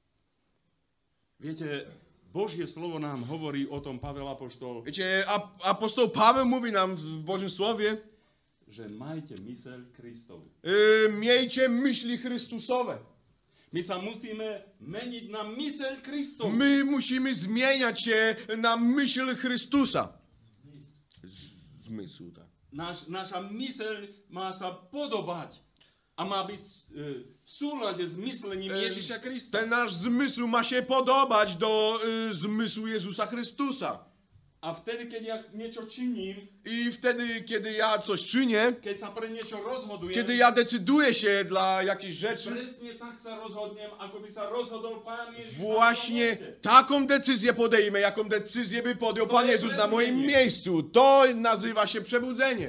Viete, Božie slovo nám hovorí o tom, Pavel Apoštol, Wiecie, ap- apostoł Paweł mówi nam w Bożym Słowie, že majte myseľ Kristovu. e, miejcie myśli Chrystusowe. My sa musíme meniť na myseľ Kristovu. My musimy zmieniać się na myśl Chrystusa. Z- Zmysł, tak. Naš, naša myseľ má sa podobať a má byť e, v súlade s myslením E, Ježiša Krista. Ten nasz zmysł ma się podobać do y, zmysłu Jezusa Chrystusa. A vtedy, keď ja niečo činím, I wtedy, kiedy ja coś czynię, keď sa pre niečo rozhodujem, kiedy ja decyduję się dla jakiejś rzeczy, presne tak sa rozhodnem, ako by sa rozhodol Pán Ježiš. właśnie na tom taką decyzję podejmę, jaką decyzję by podjął Pan To jest Jezus na moim przebudzenie. miejscu. To nazywa się przebudzenie.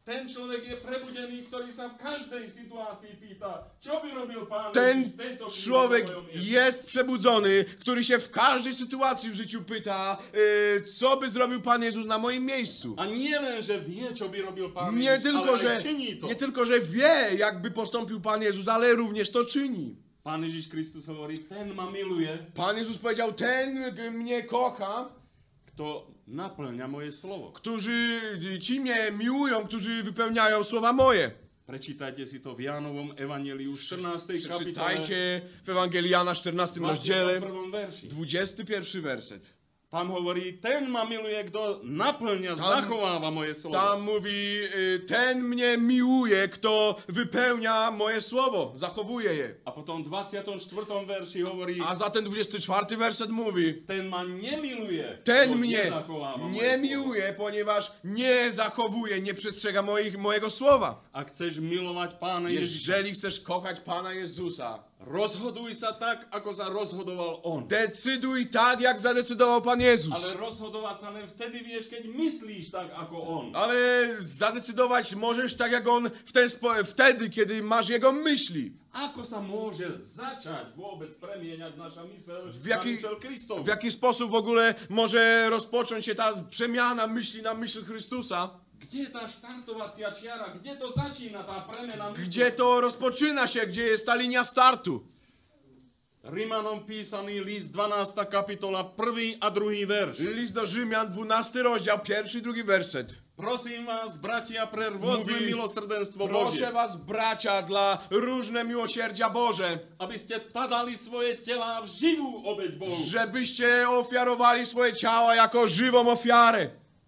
Ten človek je prebudený, ktorý sa v každej sytuácii pýta, čo by robil Pán Ten Ježiš v tejto chvíli człowiek na mojom mieste? jest przebudzony, który się w każdej sytuacji w życiu pyta, y, co by zrobił Pan Jezus na moim miejscu. A nie len, že vie, čo by robil Pán Nie Ježiš, tylko, ale że, aj činí to. nie tylko, że wie, jakby postąpił Pan Jezus, ale również to czyni. Pán Ježiš Kristus hovorí, ten ma miluje, Pan Jezus powiedział, ten mnie kocha, kto naplňa moje slovo. którzy ci mnie miłują, którzy wypełniają słowa moje. Prečítajte si to v Jánovom evanjeliu czternastej kapitole, Przeczytajcie w Ewangelii Jana czternastym rozdziale, dwudziestym pierwszym verši. dwudziesty pierwszy werset. Tam hovorí, ten ma miluje, kto naplňa, Tam- zachováva moje slovo. Tam mówi, y, ten mnie miłuje, kto wypełnia moje słowo, zachowuje je. A potom v dvadsiatom štvrtom verši hovorí, A zatem dwudziesty czwarty werset mówi, ten ma nemiluje, ten kto mnie nezachováva moje nie slovo. miłuje, ponieważ nie zachowuje, nie przestrzega moich, mojego słowa. Ak chceš milovať Pána Ježiša, Jeżeli chcesz kochać Pana Jezusa, rozhoduj sa tak, ako sa rozhodoval On. decyduj tak, jak zadecydował Pan Jezus. Ale rozhodovať sa len vtedy vieš, keď myslíš tak, ako On. Ale zadecydować możesz tak, jak On w ten spo- wtedy, kiedy masz Jego myśli. Ako sa môže začať vôbec premieňať naša myseľ W na jaki, myseľ Kristovu? w jaki sposób w ogóle może rozpocząć się ta przemiana myśli na myśl Chrystusa? Kde je tá štartovacia čiara? Kde to začína tá premena mysle? Gdzie to rozpoczyna się? Gdzie jest ta linia startu? Rimanom písaný list dvanásta kapitola, prvý a druhý verš. List do Rzymian, dwunasty rozdział, pierwszy i drugi werset. Prosím vás, bratia, pre rôzne Mówi, milosrdenstvo Proszę Božie, was, bracia, dla różne miłosierdzia Boże, aby ste tadali svoje telá v živú obeť Bohu. żebyście ofiarowali swoje ciała jako żywą ofiarę.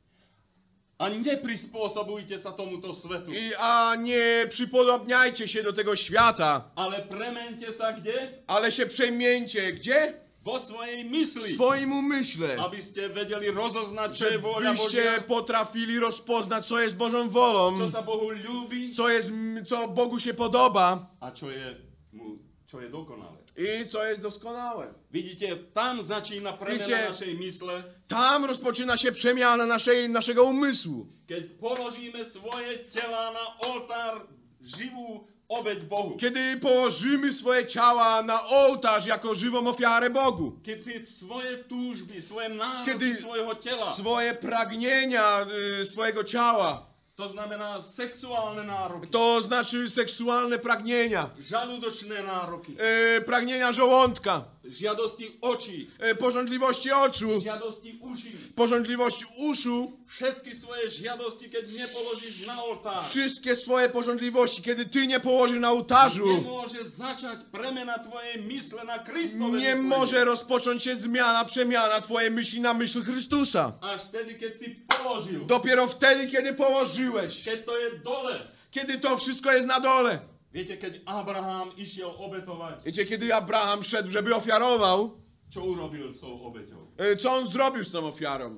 A neprispôsobujte sa tomuto svetu, I, a nie przypodobniajcie się do tego świata, ale premente sa kde? ale się przemieńcie. Gdzie? Vo svojej W mysli. swoim umyśle. Aby ste vedeli rozoznať, čo je vôľa Żebyście Božia, potrafili rozpoznać, co jest Bożą wolą, čo sa Bohu ľúbi co, jest, co Bogu się podoba a čo je, mu, čo je dokonalé. i co jest doskonałe. Vidíte, tam začína premena Wiecie- našej mysle, Tam rozpoczyna się przemiana naszej, naszego umysłu. keď položíme svoje tela na oltár živú obeť Bohu. Kiedy położymy swoje ciała na ołtarz jako żywą ofiarę Bogu. Keď svoje túžby, svoje nároky Kiedy svojho tela, swoje pragnienia y, swojego ciała, to znamená sexuálne nároky, to znaczy seksualne pragnienia, žalúdočné nároky, y, pragnienia żołądka, žiadosti očí, y, pożądliwości oczu, žiadosti uší, pożądliwości uszu, všetky svoje žiadosti, keď nepoložíš na oltár, wszystkie swoje pożądliwości, kiedy ty nie położysz na ołtarzu, nemôže začať premena tvojej mysle na Kristove nie myslenie. może rozpocząć się zmiana, przemiana twojej myśli na myśl Chrystusa. Až vtedy, keď si položil, Dopiero wtedy, kiedy położyłeś, keď to je dole. kiedy to wszystko jest na dole. Viete, keď Abraham išiel obetovať, Wiecie, kiedy Abraham szedł, żeby ofiarował, čo urobil s tou obeťou? y, co on zrobił z tą ofiarą?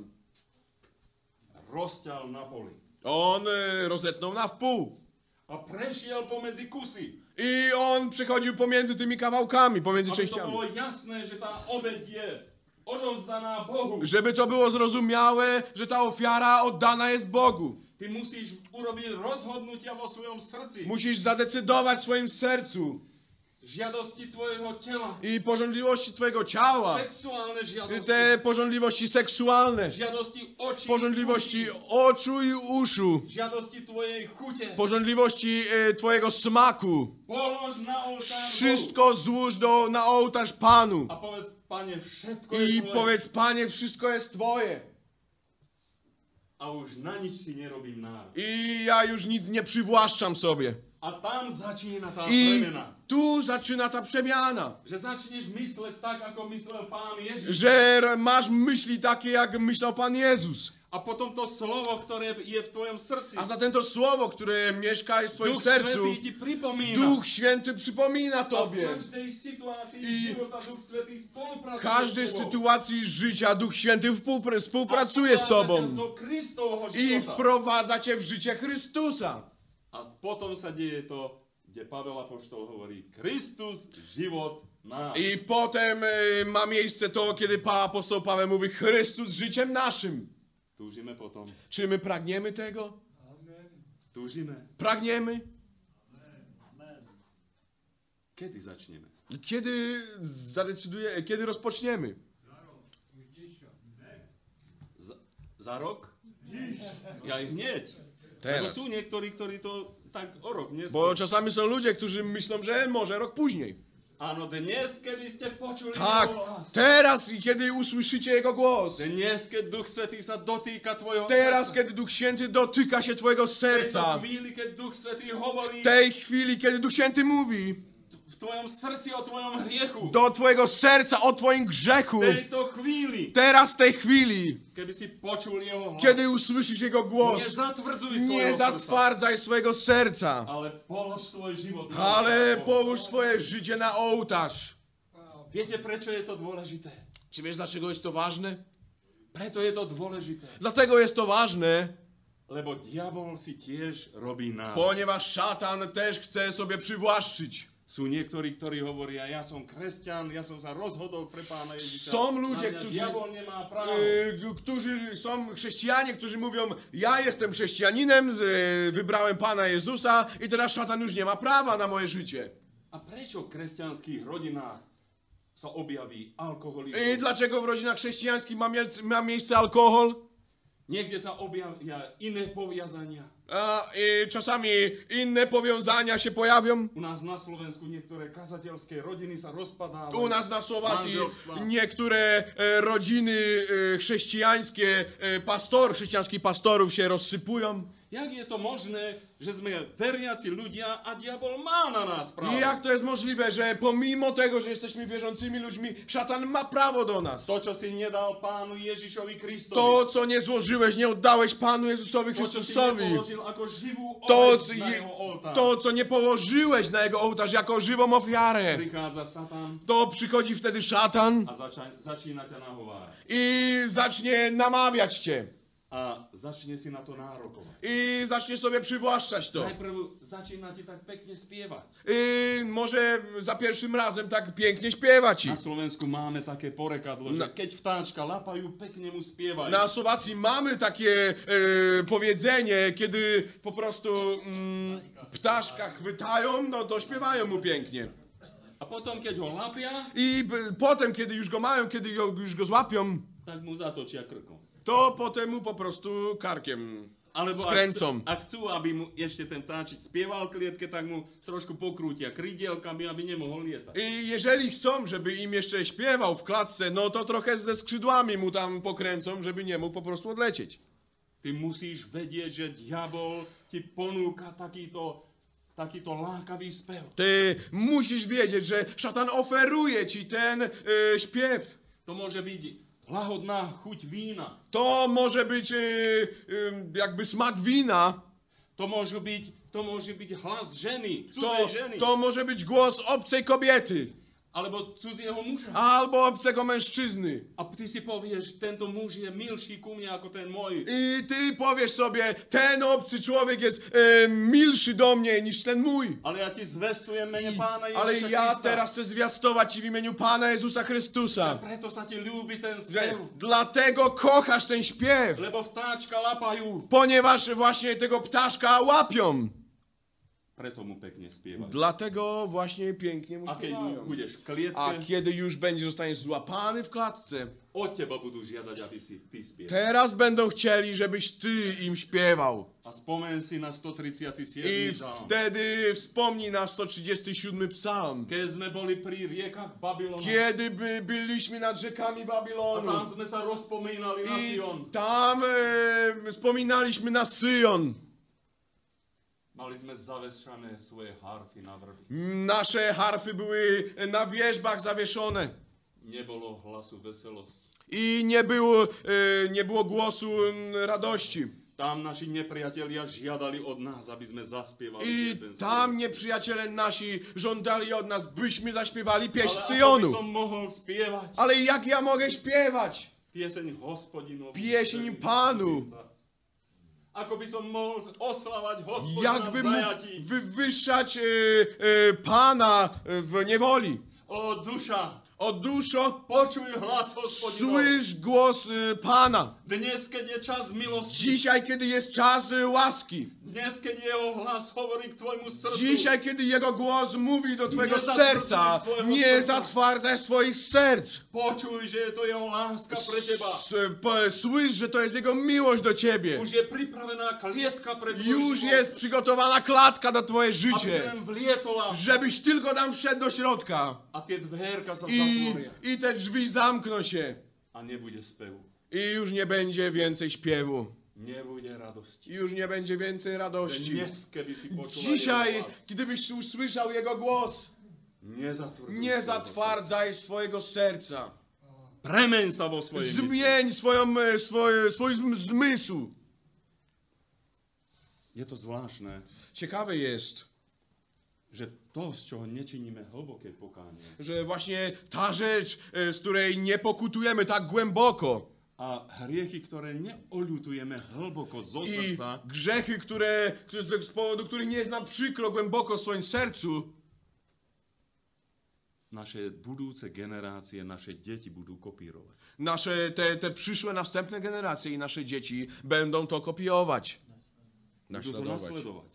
Rozťal na poli. On y, rozetnął na wpół. A prešiel pomedzi kusy. I on przechodził pomiędzy tymi kawałkami, pomiędzy Aby to częściami. bolo jasné, že tá obeť je odovzdaná Bohu. Żeby to było zrozumiałe, że ta ofiara oddana jest Bogu. Ty musíš urobiť rozhodnutia vo svojom srdci. Musisz zadecydować w swoim sercu Žiadosti tvojho tela. i pożądliwości twojego ciała, Sexuálne žiadosti. te pożądliwości seksualne, Žiadosti očí. pożądliwości uší. oczu i uszu, Žiadosti tvojej chute. pożądliwości e, twojego smaku. Polož na oltár Bohu. Wszystko złóż do, na ołtarz Panu A povedz, Pane, všetko je i tvoje. powiedz, Panie, wszystko jest Twoje. A už na nič si nerobím nárok. I ja już nic nie przywłaszczam sobie. A tam začína tá I premena. tu zaczyna ta przemiana, Že začneš mysleť tak, ako myslel Pán Ježiš. że masz myśli takie, jak myślał Pan Jezus. A potom to slovo, ktoré je v tvojom srdci. A zatem to słowo, które mieszka w Twoim Duch sercu, Svätý ti pripomína. Duch Święty przypomina A v Tobie. každej situácii I života Duch Svätý spolupracuje W każdej s tobou. sytuacji życia Duch Święty współpr- A współpracuje z vkladá ťa Tobą do Kristovho i života. wprowadza Cię w życie Chrystusa. A potom sa deje to, kde Pavel apoštol hovorí, Kristus, život náš. I potem y, ma miejsce to, kiedy pa, apostoł Paweł mówi Chrystus życiem naszym. Túžime potom. Czy my pragniemy tego? Túžime. Pragniemy. Kedy začneme? Kiedy zadecyduje, kiedy rozpoczniemy? Za, za rok? Ja i hneď. Lebo Teraz. sú niektorí, ktorí to tak o rok Bo neskôr. czasami są ludzie, którzy myślą, że może rok później. Áno, dnes, keby ste počuli Tak, jeho hlas. teraz, kiedy usłyszycie Jego głos. Dnes, keď Duch Svätý sa dotýka tvojho Teraz, srdca. kiedy Duch Święty dotyka się Twojego V tejto serca. chvíli, keď Duch Svätý hovorí W tej chwili, kiedy Duch Święty mówi v tvojom srdci o tvojom hriechu. do Twojego serca o Twoim grzechu. V tejto chvíli, Teraz, w tej chwili, keby si počul jeho hlas. kiedy usłyszysz Jego głos, Nezatvrdzuj nie svojho srdca, zatwardzaj swojego serca, ale polož svoj život. na ale oltár. połóż swoje życie na ołtarz. Viete, prečo je to dôležité? Czy wiesz, dlaczego jest to ważne? Preto je to dôležité. Dlatego jest to ważne, Lebo diabol si tiež robí nárok. ponieważ szatan też chce sobie przywłaszczyć. Sú niektorí, ktorí hovoria, ja som kresťan, ja som sa rozhodol pre Pána Ježiša. Są ludzie, Na mňa którzy- diabol nemá právo. Yy, którzy są chrześcijanie, którzy mówią, ja jestem chrześcijaninem, z- yy, wybrałem Pana Jezusa i teraz szatan już nie ma prawa na moje życie. A prečo v kresťanských rodinách sa objaví I alkoholizmus? dlaczego w rodzinach chrześcijańskich ma, miel- ma miejsce alkohol? Niekde sa objavia iné poviazania. A i czasami inne powiązania się pojawią. U nás na Slovensku niektoré kazateľské rodiny sa rozpadávajú. U nas na Słowacji Manželstva. niektóre e, rodziny e, chrześcijańskie, e, pastor, chrześcijańskich pastorów się rozsypują. Jak je to možné, že sme veriaci ľudia a diabol má na nás právo? I jak to jest możliwe, że pomimo tego, że jesteśmy wierzącymi ludźmi, szatan ma prawo do nas? To, čo si nedal Pánu Ježišovi Kristovi. To, co nie złożyłeś, nie oddałeś Panu Jezusowi To, čo si Chrystusowi. nepoložil ako živú To, obeť na je- jeho oltár. to, co nie położyłeś na Jego ołtarz jako żywą ofiarę. Prichádza Satan To przychodzi wtedy szatan a zača- začína ťa nahovárať. i zacznie namawiać cię. A začne si na to nárokovať. I zacznie sobie przywłaszczać to. Najprv začína ti tak pekne spievať. I może za pierwszym razem tak pięknie śpiewa ci. Na Slovensku máme také porekadlo, že Na- keď vtáčka lapajú, pekne mu spievajú. Na Słowacji mamy takie e, powiedzenie, kiedy po prostu mm, ptaszka chwytają, no to śpiewają mu pięknie. A potom, keď ho lapia, I b, potem, kiedy już go mają, kiedy go, już go złapią, tak mu zatočia krkom. to potem mu po prostu karkiem Alebo ak, skręcą. chcú- ak chcú, aby mu ešte ten vtáčik spieval klietke, tak mu trošku pokrútia krydielkami, aby nemohol lietať. I jeżeli chcą, żeby im jeszcze śpiewał w klatce, no to trochę ze skrzydłami mu tam pokręcą, żeby nie mógł po prostu odlecieć. Ty musíš vedieť, že diabol ti ponúka takýto, takýto lákavý spev. Ty musisz wiedzieć, że szatan oferuje ci ten e, śpiew. To môže byť lahodná chuť vína. To może być e, e, jakby smak wina. To môže byť, to môže byť hlas ženy, To, cudzej ženy. to może być głos obcej kobiety. Alebo cudzieho muža. Albo obcego mężczyzny. A ty si povieš, tento muž je milší ku mne ako ten môj. I ty powiesz sobie, ten obcy człowiek jest e, milszy do mnie niż ten mój. Ale ja ti zvestujem mene Pána Ježiša Ale ja Krista. teraz chcę zwiastować ci w imieniu Pana Jezusa A Chrystusa, preto sa ti ľúbi ten że spev. dlatego kochasz ten śpiew, Lebo vtáčka lapajú. ponieważ właśnie tego ptaszka łapią. Preto mu pekne spievajú. Dlatego właśnie pięknie mu A keď śpiewają. budeš v A klietke, kiedy już będziesz, zostaniesz złapany w klatce, od teba budú žiadať, aby si ty spieval. teraz będą chcieli, żebyś ty im śpiewał. A spomen si na stotridsiaty I siedmy žalm. wtedy wspomnij na sto trzydziesty siódmy psalm. Keď sme boli pri riekach Babylonu, Kiedy by byliśmy nad rzekami a tam Babilonu sme sa rozpomínali na i Sion. tam e, wspominaliśmy na Syjon. Mali sme zavešané svoje harfy na vrby. Nasze harfy były na wierzbach zawieszone Nebolo hlasu veselosti. i nie było, e, nie było głosu mm, radości. Tam naši nepriatelia žiadali od nás, aby sme zaspievali I pieseň tam Syjonsku. nieprzyjaciele nasi żądali od nas, byśmy zaśpiewali pieśń Ale ako by Syjonu. som mohol spievať Ale jak ja mogę śpiewać? pieseň Hospodinovú. Pieseň Pánu. Ako by som mohol oslavať Hospodina v Jakby mógł zajatí. wywyższać e, e, Pana w niewoli. O duša, O duszo, počuj hlas Hospodinov. słysz głos y, Pana. Dnes, keď je čas milosti. Dzisiaj, kiedy jest czas y, łaski. Dnes, keď jeho hlas hovorí k tvojmu srdcu. Dzisiaj, kiedy Jego głos mówi do twojego Nie serca, zatwierdzaj swojego nie serca. zatwardzaj swoich serc. Počuj, že je to jeho láska pre teba. S- p- Słysz, że to jest Jego miłość do ciebie. Už je pripravená klietka pre tvoj Już život. jest przygotowana klatka na twoje Aby si życie. len vlietola Żebyś tylko tam wszedł do środka. a tie dvérka sa I, zatvoria. I te drzwi zamkną się. A nebude spevu. I już nie będzie więcej śpiewu. Nebude radosti. I już nie będzie więcej radości. Dnes, kedy si počula Dzisiaj, jeho hlas, gdybyś usłyszał Jego głos, nezatvrdzuj nie svojho zatwardzaj swojego serca. srdca. Premeň sa vo svojej mysli. Zmień swoją, e, swoje, swój zmysł. Je to zvláštne, Ciekawe jest, že to, z čoho nečiníme hlboké pokánie że właśnie ta rzecz, e, z której nie pokutujemy tak głęboko, a hriechy, ktoré neoľutujeme hlboko zo i srdca, grzechy, które, które z z powodu których nie jest nam przykro głęboko w swoim sercu, naše budúce generácie, naše deti budú kopírovať. nasze te, te przyszłe, następne generacje i nasze dzieci będą to kopiować. Budú to Naśladować. nasledovať.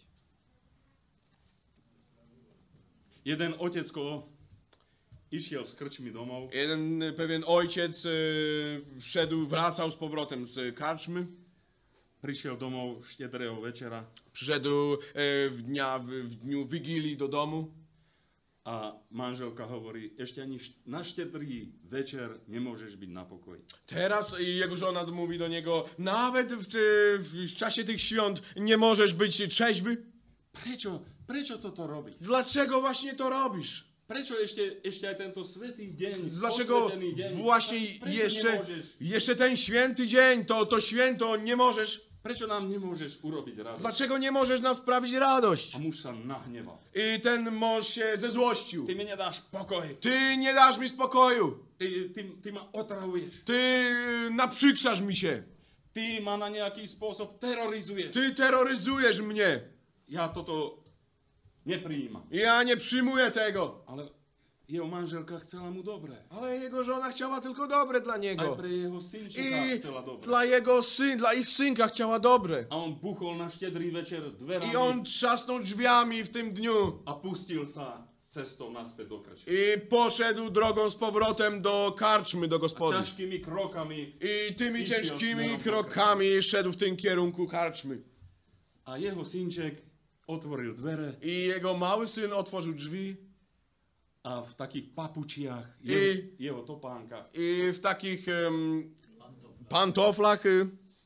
Jeden otecko išiel z krčmy domov Jeden e, pewien ojciec e, wszedł, wracał z powrotem z karczmy. prišiel domov štedrého večera Przyszedł e, w, dnia, w, w dniu Wigilii do domu. a manželka hovorí, ešte ani št- na štedrý večer nemôžeš byť na pokoji. Teraz jego żona mówi do niego, nawet w, w czasie tych świąt nie możesz być trzeźwy. Prečo? Prečo toto robiť? Dlaczego właśnie to robisz? Prečo ešte, ešte aj tento svätý deň, Dlaczego posvätený deň, właśnie prečo jeszcze, nemôžeš? jeszcze ten święty dzień, to, to święto nie możesz? Prečo nám nemôžeš urobiť radosť? Dlaczego nie możesz nam sprawić radość? A muž sa nahneval. I ten mąż się zezłościł. Ty mi nedáš pokoj. Ty nie dasz mi spokoju. Ty, ty, ty ma otravuješ. Ty naprzykrzasz mi się. Ty ma na nejaký spôsob terorizuješ. Ty terroryzujesz mnie. Ja toto neprijímam. Ja nie przyjmuję tego. Ale jeho manželka chcela mu dobré. Ale jego żona chciała tylko dobre dla Aj niego. pre jeho synčeka I chcela dobré. dla jego syn, dla ich synka chciała dobre. A on buchol na štedrý večer dverami I on trzasnął drzwiami w tym dniu. a pustil sa cestou naspäť do krčmy. I poszedł drogą z powrotem do karczmy, do A gospody. ťažkými krokami I tymi Išiel ciężkimi smerom do krokami szedł w tym kierunku karczmy. a jeho synček otvoril dvere I jego mały syn otworzył drzwi a v takých papučiach, I- jeho, jeho topánkach, i w takich em, pantoflach y,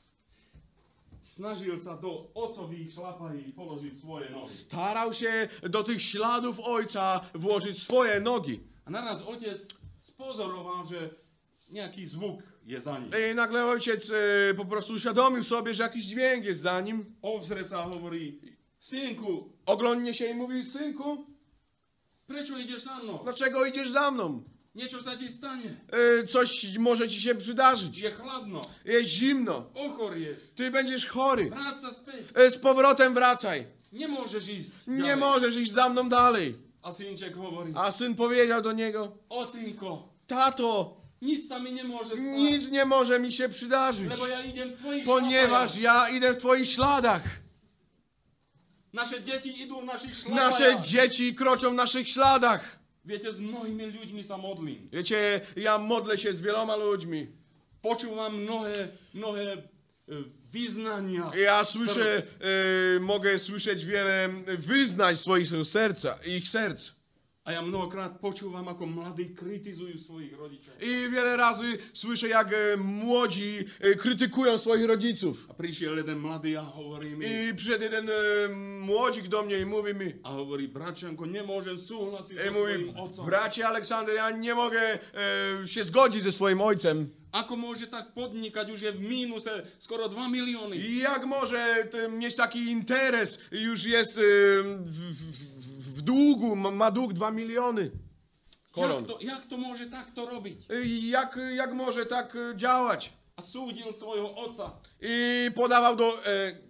snažil sa do otcových šlapají položiť svoje nohy. starał się do tych śladów ojca włożyć swoje nogi. A naraz otec spozoroval, že nejaký zvuk je za ním. I nagle ojciec y, po prostu uświadomił sobie, że jakiś dźwięk jest za nim. Obzre sa a hovorí, synku, Oglądnie się i mówi, synku, prečo ideš za mnou? dlaczego idziesz za mną? Niečo sa ti stane. Y, coś może ci się przydarzyć. Je chladno, Jest zimno. ochorieš, Ty będziesz chory. vráť sa späť. Y, z powrotem wracaj. Nemôžeš ísť Nie ďalej. możesz iść za mną dalej. A synček hovorí, A syn powiedział do niego, ocinko, tato, nič sa mi nemôže stať, nic nie może mi się przydarzyć, lebo ja idem v tvojich ponieważ šlapajach. ja idę w twoich śladach. Naše deti idú v našich Nasze šlapajach. dzieci kroczą w naszych śladach. Viete, s mnohými ľuďmi sa modlím. Wiecie, ja modlę się z wieloma ludźmi. Počúvam mnohé, mnohé e, vyznania Ja słyszę, srdc. y, mogę słyszeć wiele wyznań swoich serca, ich serc. A ja mnohokrát počúvam, ako mladí kritizujú svojich rodičov. I wiele razy słyszę, jak e, młodzi e, krytykują swoich rodziców. A prišiel jeden mladý a hovorí mi, I przyszedł jeden e, młodzik do mnie i mówi mi, a hovorí, bračanko, nemôžem súhlasiť i so mówi, svojím otcom. bracie Aleksander, ja nie mogę e, się zgodzić ze swoim ojcem. Ako môže tak podnikať, už je v mínuse skoro dva milióny. I jak może te, mieć taki interes, już jest e, w, w, w długu, ma, ma dług dwa miliony Jak koron. to, jak to môže takto robiť? E, Jak, jak może tak e, działać? A súdil svojho otca. I podawał do... E, e,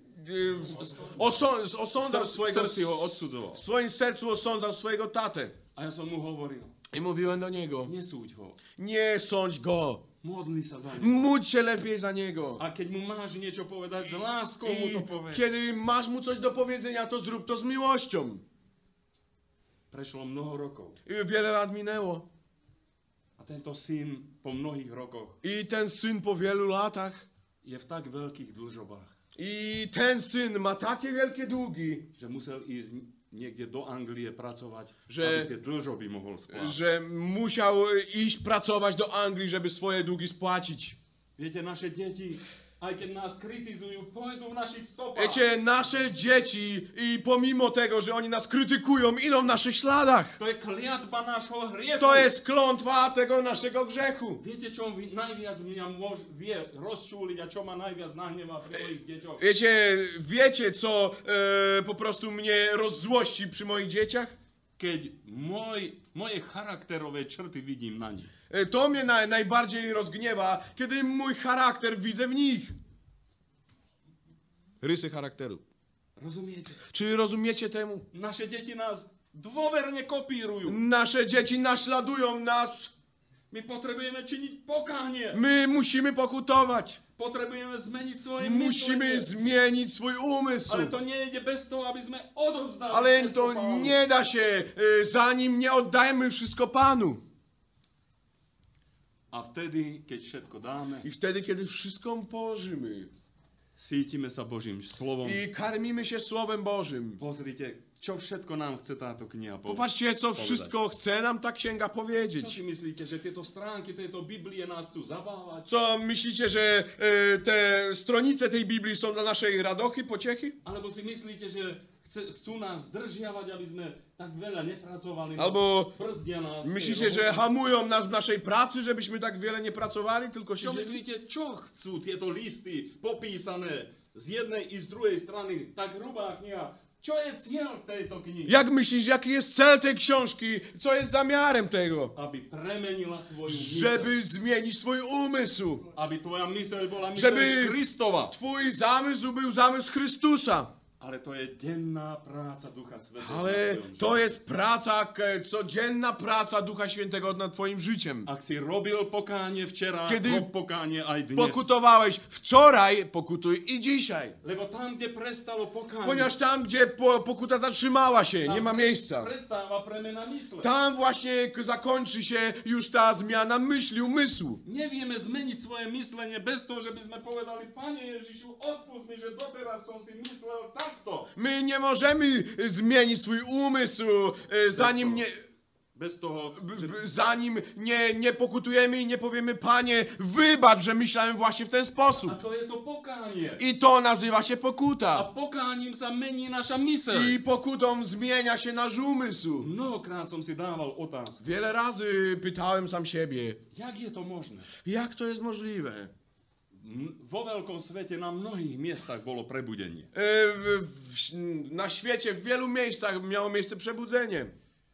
osą, osądzał Srdci swojego... ho odsudzoval. W swoim sercu osądzał swojego tatę. A ja som mu hovoril, I mówiłem do niego, Nesúď ho. nie sądź go, Modli sa za neho. módl się lepiej za niego. A keď mu máš niečo povedať, s láskou mu I to povedz. kiedy masz mu coś do powiedzenia, to zrób to z miłością. Prešlo mnoho rokov. I wiele lat minęło. A tento syn po mnohých rokoch I ten syn po wielu latach, je v tak veľkých dlžobách, i ten syn ma takie wielkie długi, že musel ísť niekde do Anglie pracovať, Že- aby tie dlžoby mohol splácať. że musiał iść pracować do Anglii, żeby swoje długi spłacić. Viete, naše deti, aj keď nás kritizujú, pôjdu v našich stopách. Wiecie, nasze dzieci, i pomimo tego, że oni nas krytykują, idą w naszych śladach. To je kliatba nášho hriechu. To jest klątwa tego naszego grzechu. Viete, čo mi najviac mňa môž, vie rozčúliť a čo ma najviac nahnevá pri mojich deťoch? Wiecie, wiecie co e, po prostu mnie rozzłości przy moich dzieciach? Keď môj, moje charakterové črty vidím na nich. E, To mnie na, najbardziej rozgniewa, kiedy mój charakter widzę w nich. Rysy charakteru. Rozumiete? Czy rozumiecie temu? Naše deti nás dôverne kopírujú. Nasze dzieci naśladują nas. My potrebujeme činiť pokánie. My musimy pokutować. Potrebujeme zmeniť svoje Musimy myslenie. zmienić swój umysł. Ale to nie ide bez toho, aby sme odovzdali Ale všetko to Pánu. nie da się, e, zanim nie oddajemy wszystko Panu. A vtedy, keď všetko dáme, I wtedy, kiedy wszystko położymy cítime sa Božím slovom. i karmimy się Słowem Bożym. Pozrite, čo všetko nám chce táto kniha povedať. Popatrzcie, co povedať. wszystko chce nam ta księga Čo powiedzieć. si myslíte, že tieto stránky tejto Biblie nás chcú zabávať? Co myślicie, że e, te stronice tej Biblii są dla naszej radochy, pociechy? Alebo si myslíte, že chce, chcú nás zdržiavať, aby sme tak veľa nepracovali? Albo brzdia nás. v tej myślicie, że robote? hamują nas w naszej pracy, żebyśmy tak wiele nie pracowali, tylko Čo siedzieli? myslíte, čo chcú tieto listy popísané z jednej i z druhej strany? Tak hrubá kniha. Čo je cieľ tejto knihy? Jak myślisz, jaki jest cel tej książki? Co jest zamiarem tego? Aby premenila tvoju myseľ. Żeby zmienić swój umysł. Aby tvoja myseľ bola myseľ Żeby- Kristova. Twój zamysł był zamysł Chrystusa. Ale to je denná práca Ducha Svätého. Ale na tvojom to živote. jest praca, k- codzienna praca Ducha Świętego nad twoim życiem. Ak si robil pokánie včera, Kedy rob pokánie aj dnes. Pokutowałeś wczoraj, pokutuj i dzisiaj. Lebo tam, kde prestalo pokánie, Ponieważ tam, gdzie po, pokuta zatrzymała się, nie ma pres- miejsca. prestáva premena mysle. Tam właśnie k- zakończy się już ta zmiana myśli, umysłu. Nevieme zmeniť svoje myslenie bez toho, že by sme povedali, Pane Ježišu, odpust mi, že doteraz som si myslel takto. My nie możemy zmienić swój umysł, e, zanim nie, Bez toho, b- že... b- zanim nie, nie pokutujemy i nie powiemy, Panie, wybacz, że myślałem właśnie w ten sposób. A to je to pokánie. I to nazywa się A pokuta. pokáním sa mení naša myseľ. I pokutą zmienia się nasz umysł. Mnohokrát som si dával otázku. Wiele razy pytałem sam siebie, Jak je to možné? jak to jest możliwe? M- Vo veľkom svete na mnohých miestach bolo prebudenie. E, W, w, na świecie w wielu miejscach miało miejsce przebudzenie.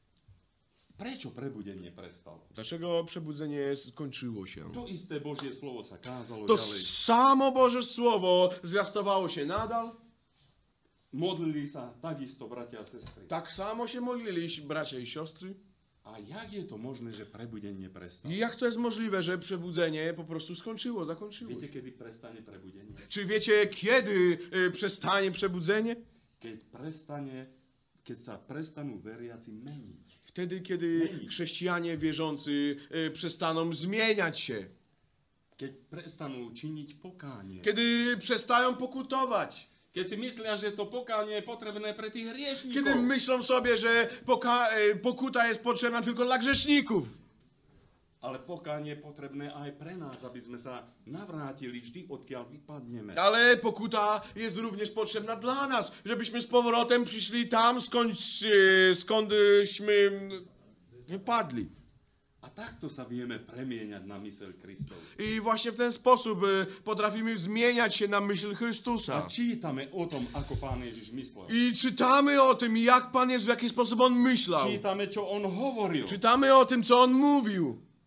Prečo prebudenie prestalo? Dlaczego przebudzenie skończyło się? To isté Božie slovo sa kázalo To ďalej. samo Boże Słowo zwiastowało się nadal. Modlili sa takisto bratia a sestry. Tak samo się modlili bracia i siostry. A jak je to možné, že prebudenie prestalo? I jak to jest możliwe, że przebudzenie po prostu skończyło, zakończyło Viete, się? kedy prestane prebudenie? Czy wiecie, kiedy e, przestanie przebudzenie? Keď prestane, keď sa prestanú veriaci meniť. Wtedy, kiedy chrześcijanie wierzący e, przestaną zmieniać się. Keď prestanú činiť pokánie. Kiedy przestają pokutować. Keď si myslia, že to pokánie je potrebné pre tých hriešníkov. Kiedy myślą sobie, że poka- e, pokuta jest potrzebna tylko dla grzeszników. Ale pokánie je potrebné aj pre nás, aby sme sa navrátili vždy, odkiaľ vypadneme. Ale pokuta jest również potrzebna dla nas, żebyśmy z powrotem przyszli tam, skąd, e, skądśmy wypadli. A takto sa vieme premieňať na myseľ Kristov. I właśnie w ten sposób e, potrafimy zmieniać się na myśl A Chrystusa. čítame o tom, ako Pán Ježiš myslel. I czytamy o tym, jak Pan Jezus, w jaki sposób On myślał. Čítame, čo on hovoril. Czytamy o tym, co On mówił.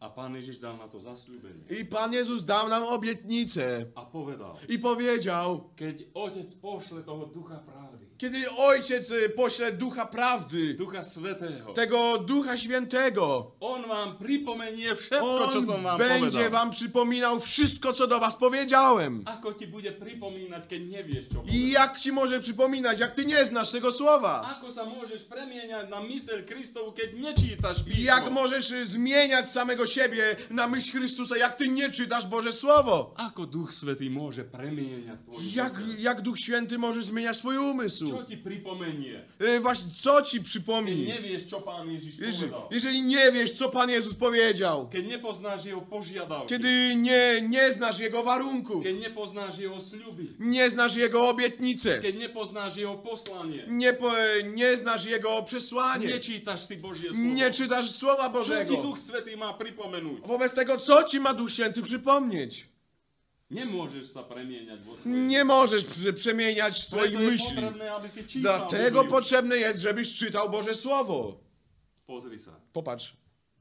A Pán Ježiš dal na to zasľúbenie. I Pan Jezus dał nam obietnicę. A povedal, I powiedział, keď Otec pošle toho Ducha pravdy, kiedy Ojciec y, pośle Ducha Prawdy, Ducha Svätého, tego Ducha Świętego, On vám pripomenie všetko, čo som On vám będzie povedal. wam przypominał wszystko, co do was powiedziałem. Ako ti bude pripomínať, keď nevieš, čo I povedal? jak ci może przypominać, jak ty nie znasz tego słowa? Ako sa môžeš premieňať na myseľ Kristovu, keď nečítaš I jak písmo? możesz y, zmieniać samego siebie na myśl Chrystusa, jak ty nie czytasz Boże Słowo? Ako Duch Svätý môže premieňať tvoju Jak, myseľ? jak Duch Święty może zmieniać swój umysł? Čo ti pripomenie? Y, właśnie, co ci Keď przypomni? nevieš, čo Pán Ježiš Jeżeli, povedal. jeżeli nie wiesz, co Pan Jezus powiedział, Keď nepoznáš Jeho požiadavky. kiedy nie, nie znasz Jego warunków, Keď nepoznáš Jeho sľuby. nie znasz Jego obietnice, Keď nepoznáš Jeho poslanie. nie, po, nie znasz Jego przesłanie, Nečítaš si Božie slovo. nie czytasz Słowa Čo ti Bożego. Duch Svätý má pripomenúť? Wobec tego, co ci ma Duch Święty przypomnieć? Nemôžeš sa premieňať vo svojej. Nie możesz przy- przemieniać swoich Preto je myśli. potrebné, aby si čítal Dlatego Bibliu. potrzebne jest, żebyś czytał Boże Słowo. Pozri sa. Popatrz,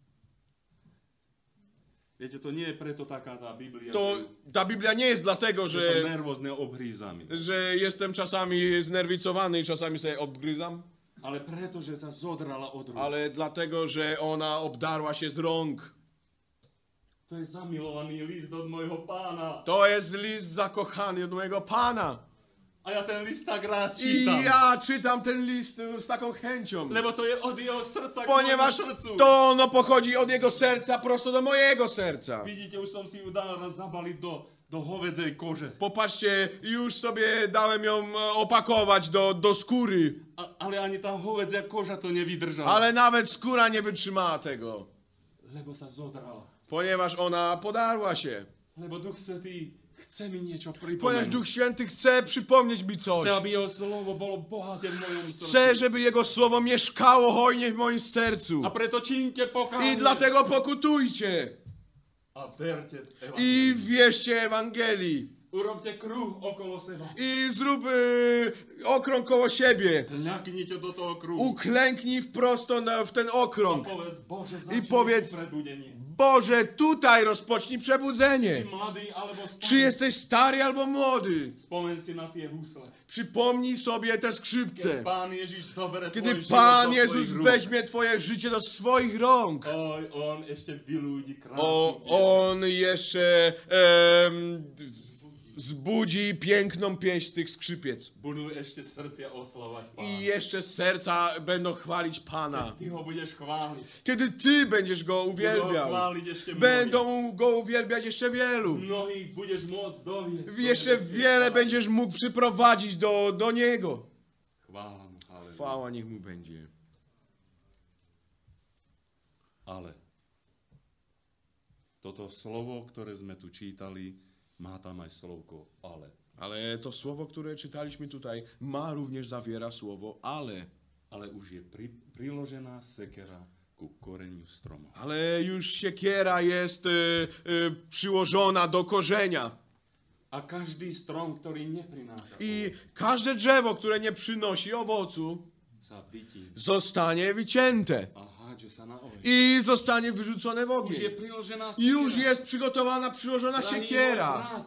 Viete, to nie je preto taká tá Biblia, to že, ta Biblia nie jest dlatego, že som że, nervózne obhrízami. że jestem czasami znerwicowany i czasami sobie odgryzam, Ale preto, že sa zodrala od rúk. ale dlatego, że ona obdarła się z rąk. To je zamilovaný list od môjho Pána. To jest list zakochany od mojego Pana. A ja ten list tak rád I čítam. ja czytam ten list z taką chęcią. Lebo to je od jeho srdca k Ponieważ môjmu srdcu. to ono pochodzi od jego serca prosto do mojego serca. Vidíte, už som si ju dal raz zabaliť do, do hovedzej kože. Popatrzcie, już sobie dałem ją e, opakować do, do skóry, A, ale ani tá hovedzia koža to nevydržala. ale nawet skóra nie wytrzymała tego, Lebo sa zodrala. ponieważ ona podarła się. Lebo Duch Svätý chce mi niečo Ponieważ pripomenúť. Duch Święty chce przypomnieć mi coś. Chce, aby jeho slovo bolo bohaté v mojom srdci. Chcę, żeby Jego Słowo mieszkało hojnie w moim sercu. A preto čiňte pokánie. I dlatego pokutujcie. A verte I evanjelium. wierzcie Ewangelii. Urobte kruh okolo seba. I zrób y, okrąg koło siebie. Kľaknite do toho kruhu. Uklęknij wprost na, w ten A okrąg. povedz, Bože, I začni powiedz- prebudenie. Boże, tutaj rozpocznij Si przebudzenie. mladý alebo Czy starý. jesteś stary albo młody? Spomeň si na tie husle. Przypomnij sobie te Keď skrzypce. Pán Ježiš zobere Kiedy tvoj život Pan do Jezus svojich rúk. weźmie twoje życie do swoich rąk. Oj, on ešte vylúdi krásny O, pies. on jeszcze em, zbudzi piękną pieśń z tych skrzypiec. Budú ešte srdcia oslavať Pána. I jeszcze z serca będą chwalić Pana. Ty ho budeš chváliť. Kiedy Ty będziesz Go Budú ho uwielbiał, chváliť ešte mnohí. będą Go uwielbiać jeszcze wielu. Mnohých budeš môcť doviesť. Jeszcze wiele będziesz mógł przyprowadzić do, do Niego. Chvála mu, halleluja. Chwała niech Mu będzie. Ale toto slovo, ktoré sme tu čítali, má tam aj slovko ale. Ale to słowo, które czytaliśmy tutaj, ma również zawiera słowo ale. Ale už je pri, priložená sekera ku koreniu stromu. Ale już siekiera jest y, y, przyłożona do korzenia. A každý strom, ktorý neprináša I ovocie, każde drzewo, które nie przynosi owocu, sa vytí zostanie wycięte. a hádže sa na oheň. I zostanie wyrzucone w Už je ogień. priložená sekera. Już jest przygotowana, przyłożona Drahý môj siekiera. brat,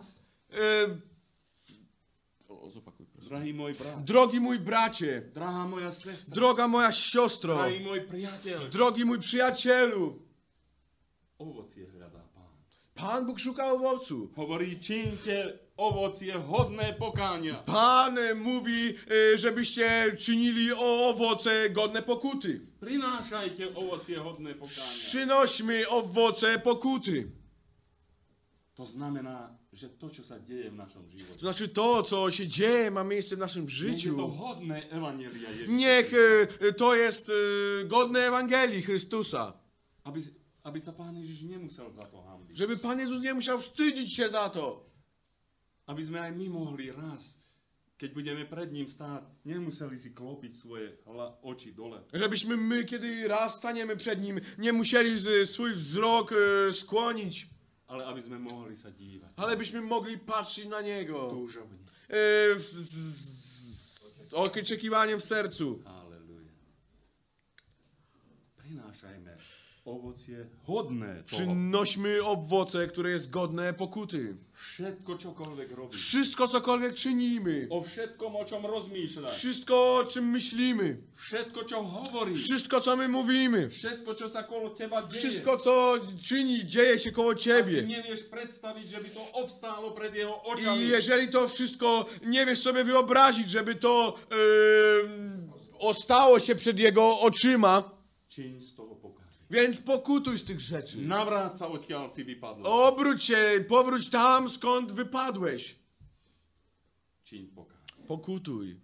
Y, o, zopakuj, proszę. drahý môj brat, Drogi mój bracie, drahá moja sestra, droga moja siostro, drahý môj priateľ, drogi mój przyjacielu, ovocie hľadá Pán. Pan Bóg szuka owocu. Hovorí, čiňte ovocie hodné pokánia. Pan y, mówi, y, żebyście czynili o owoce godne pokuty. Prinášajte ovocie hodné pokánia. Przynośmy owoce pokuty. To znamená, že to, čo sa deje v našom To živote, znaczy to, co się dzieje, ma miejsce w naszym nech je to życiu. hodné evangelia Ježiša Niech Krista. y, to jest y, godne Ewangelii Chrystusa. Aby, aby sa Pán Ježiš nemusel za to hambiť. Żeby Pan Jezus nie musiał wstydzić się za to. Aby sme aj my mohli raz, keď budeme pred ním stáť, nemuseli si klopiť svoje hla, oči dole. Żebyśmy my, kiedy raz staniemy przed Nim, nie musieli z- swój wzrok y, skłonić, Ale aby sme mohli sa dívať. ale byśmy mogli patrzeć na Niego Túžobne. y, z, z, z oczekiwaniem w sercu. Halleluja. Prinášajme ovocie hodné toho. Przynośmy owoce, które jest godne pokuty. Všetko, čokoľvek robíš. Wszystko, cokolwiek czynimy. O všetkom, o čom rozmýšľaš. Wszystko, o czym myślimy. Všetko, čo hovoríš. Wszystko, co my mówimy. Všetko, čo sa kolo teba deje. Wszystko, co czyni, dzieje się koło Ak si ciebie. nevieš predstaviť, že by to obstálo pred jeho I očami. jeżeli to wszystko nie wiesz sobie wyobrazić, żeby to yy, ostało się przed jego oczyma, Čiň z toho pokánie. więc pokutuj z tych rzeczy. Navráť sa, odkiaľ si vypadol. Obróć się, powróć tam, skąd wypadłeś. Čiň pokánie. Pokutuj.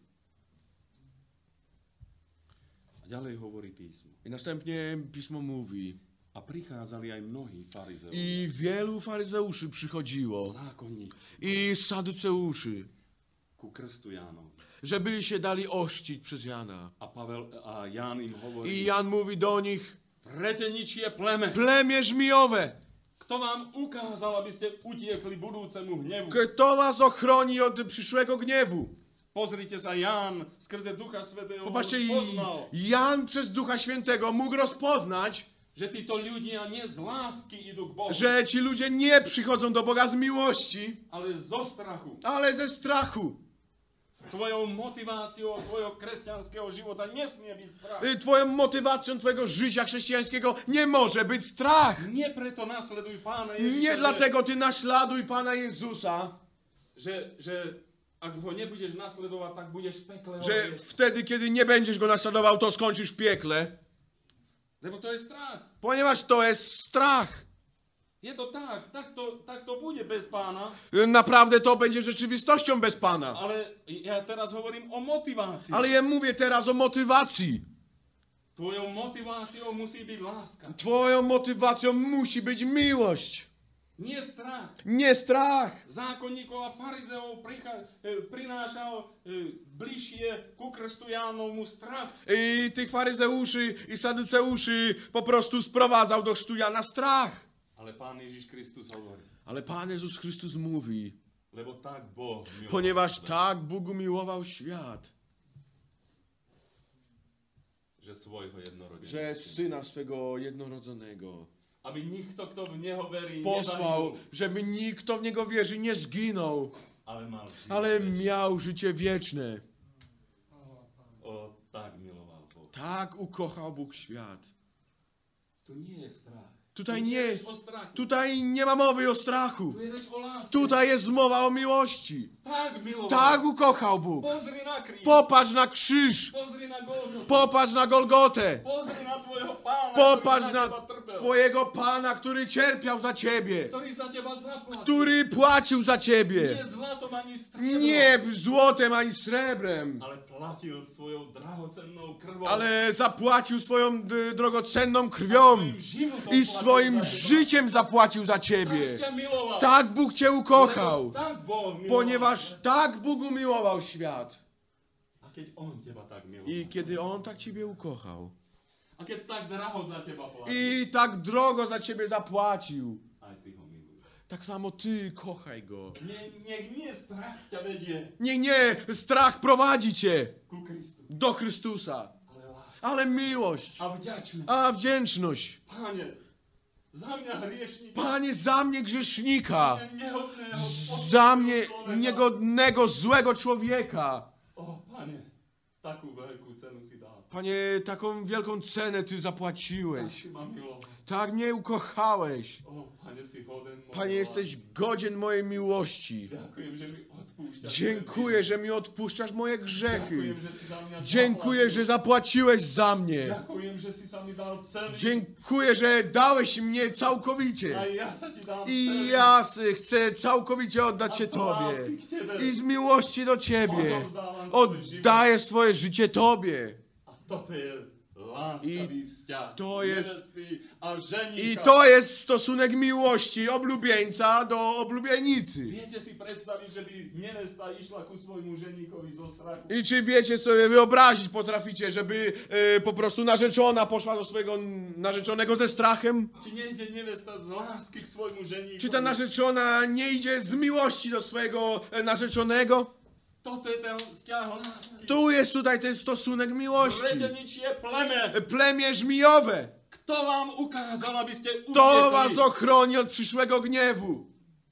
A ďalej hovorí písmo. I następnie Pismo mówi. A prichádzali aj mnohí farizeuši. I wielu faryzeuszy przychodziło. Zákonníci I saduceuszy, ku krstu Jánovi. żeby się dali ościć przez Jana. A Pavel a Ján im hovorí. I Jan mówi do nich, Reteničie pleme. plemię żmijowe, Kto vám ukázal, aby ste utiekli budúcemu hnevu? kto was ochroni od przyszłego gniewu? Pozrite sa, Ján skrze Ducha Svätého Popatrzcie, i poznal, Jan przez Ducha Świętego mógł rozpoznać, že títo ľudia nie z lásky idú k Bohu, że ci ludzie nie przychodzą do Boga z miłości, ale zo strachu. ale ze strachu. Tvojou motiváciou tvojho kresťanského života nesmie byť strach. Y, Twoją motywacją twojego życia chrześcijańskiego nie może być strach. Nie preto nasleduj Pána Ježiša, Nie že, dlatego ty naśladuj Pana Jezusa, že, že ak ho nebudeš nasledovať, tak budeš v pekle. że horieť. wtedy, kiedy nie będziesz go naśladował, to skończysz w piekle. Lebo to je strach. Ponieważ to jest strach. Je to tak, tak to, tak to bude bez Pána, Naprawdę to będzie rzeczywistością bez Pana. ale ja teraz hovorím o motivácii. Ale ja mówię teraz o motywacji. Tvojou motiváciou musí byť láska. Twoją motywacją musi być miłość. Nie strach. Nie strach. Zákonníkov a farizeov pricha- e, prinášal e, bližšie ku krstu Jánovmu strach. I tych faryzeuszy i saduceuszy po prostu sprowadzał do chrztu Jana strach. Ale Pán Ježiš Kristus hovorí, Ale Pan Jezus Chrystus mówi, lebo tak Boh miloval ponieważ svet, tak Bóg umiłował świat, že svojho jednorodeného że syna, Syna swego jednorodzonego aby nikto, kto v Neho verí, posłał, nezahynul, żeby nikt, kto w Niego wierzy, nie zginął, ale mal život ale večný. miał życie wieczne. O, tak miloval Boh. Tak ukochał Bóg świat. Tu nie je strach. Tutaj tu nie, je reč o strachu. tutaj nie ma mowy o strachu. Tu je reč o láske. Tutaj jest mowa o miłości. Tak miloval. Tak ukochał Bóg. Pozri na kríž. Popatrz na krzyż. Pozri na Golgotu. Popatrz na Golgotę. Pozri na tvojho Pána, Popatrz ktorý za na teba trpel. Twojego Pana, który cierpiał za Ciebie. Ktorý za teba zaplatil. Który płacił za Ciebie. Nie zlatom ani striebrom. Nie złotem ani srebrem. Ale platil svojou drahocennou krvou. Ale zapłacił swoją d- drogocenną krwią. Svojim životom I platil swoim za teba. życiem zapłacił za Tak Ciebie. ťa miloval. Tak Bóg Cię ukochał. Lebo tak Boh miloval. Ponieważ tak Bóg umiłował świat. A keď On teba tak miloval. I kiedy On tak Ciebie ukochał. A keď tak draho za teba platil. I tak drogo za Ciebie zapłacił. Aj ty ho miluješ. Tak samo Ty kochaj Go. Nie, niech nie strach ťa vedie Nie, nie, strach prowadzi Cię ku Kristu. do Chrystusa. Ale láska. Ale miłość, A wdzięczność. a wdzięczność. Panie, za mnie hriešníka. Panie, za mnie grzesznika, Nehodného, za mnie človeka. niegodnego, złego człowieka. O, Pane, takú veľkú cenu si dal. Panie, taką wielką cenę Ty Tak zapłaciłeś. si ma miloval. Tak mnie ukochałeś. O, Pane, si hoden mojej Panie, jesteś godzien mojej miłości. Ďakujem, že mi odpúšťaš. Dziękuję, że mi odpuszczasz moje grzechy. Ďakujem, že si za mňa Dziękuję, że zapłaciłeś za mnie. Ďakujem, že si sa mi dal celý. Dziękuję, że dałeś mnie całkowicie. A ja sa ti dám I celý. ja s- chcę całkowicie oddać się A z łaski Tobie. k Tebe. I z miłości do Ciebie Odovzdávam svoj život. oddaję swoje życie Tobie. A toto je láskavý vzťah. to jest- nevesty a ženícha. I to jest stosunek miłości oblubieńca do oblubienicy. Viete si predstaviť, že by nevesta išla ku svojmu ženíkovi zo strachu? I czy wiecie sobie wyobrazić, potraficie, żeby e, po prostu narzeczona poszła do swojego narzeczonego ze strachem? Či nejde nevesta z lásky k svojmu ženíkovi? Czy ta narzeczona nie idzie z miłości do swojego e, narzeczonego? Toto je ten vzťah lásky. Tu jest tutaj ten stosunek miłości. Reteničie pleme. Plemię żmijowe. Kto vám ukázal, aby ste Kto was utekli? ochroni od przyszłego gniewu?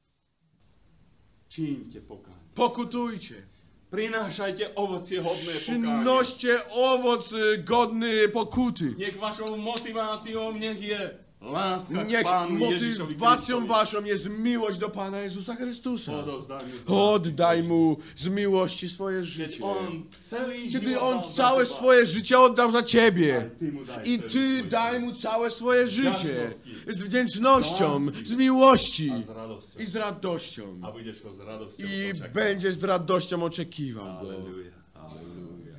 Čiňte pokánie. Pokutujcie. Prinášajte ovocie hodné pokánie. Przynoście owoc y, godny pokuty. Nech vašou motiváciou nech je láska k Niech Pánu Ježišovi motywacją Kristovi. waszą jest miłość do Pana Jezusa Chrystusa. Odozdaj mu z Oddaj lásky mu z miłości swoje Keď życie. on celý Kiedy život On dal za całe teba, swoje życie oddał za ciebie. aj ty mu daj I celý ty svoj daj život. mu całe swoje życie. Wdzięczności. Z wdzięcznością, Z łaski. z miłości a z radosťou. i z radością. A budeš ho s radosťou I očakávať. będziesz z radością oczekiwał go. Halleluja. Halleluja.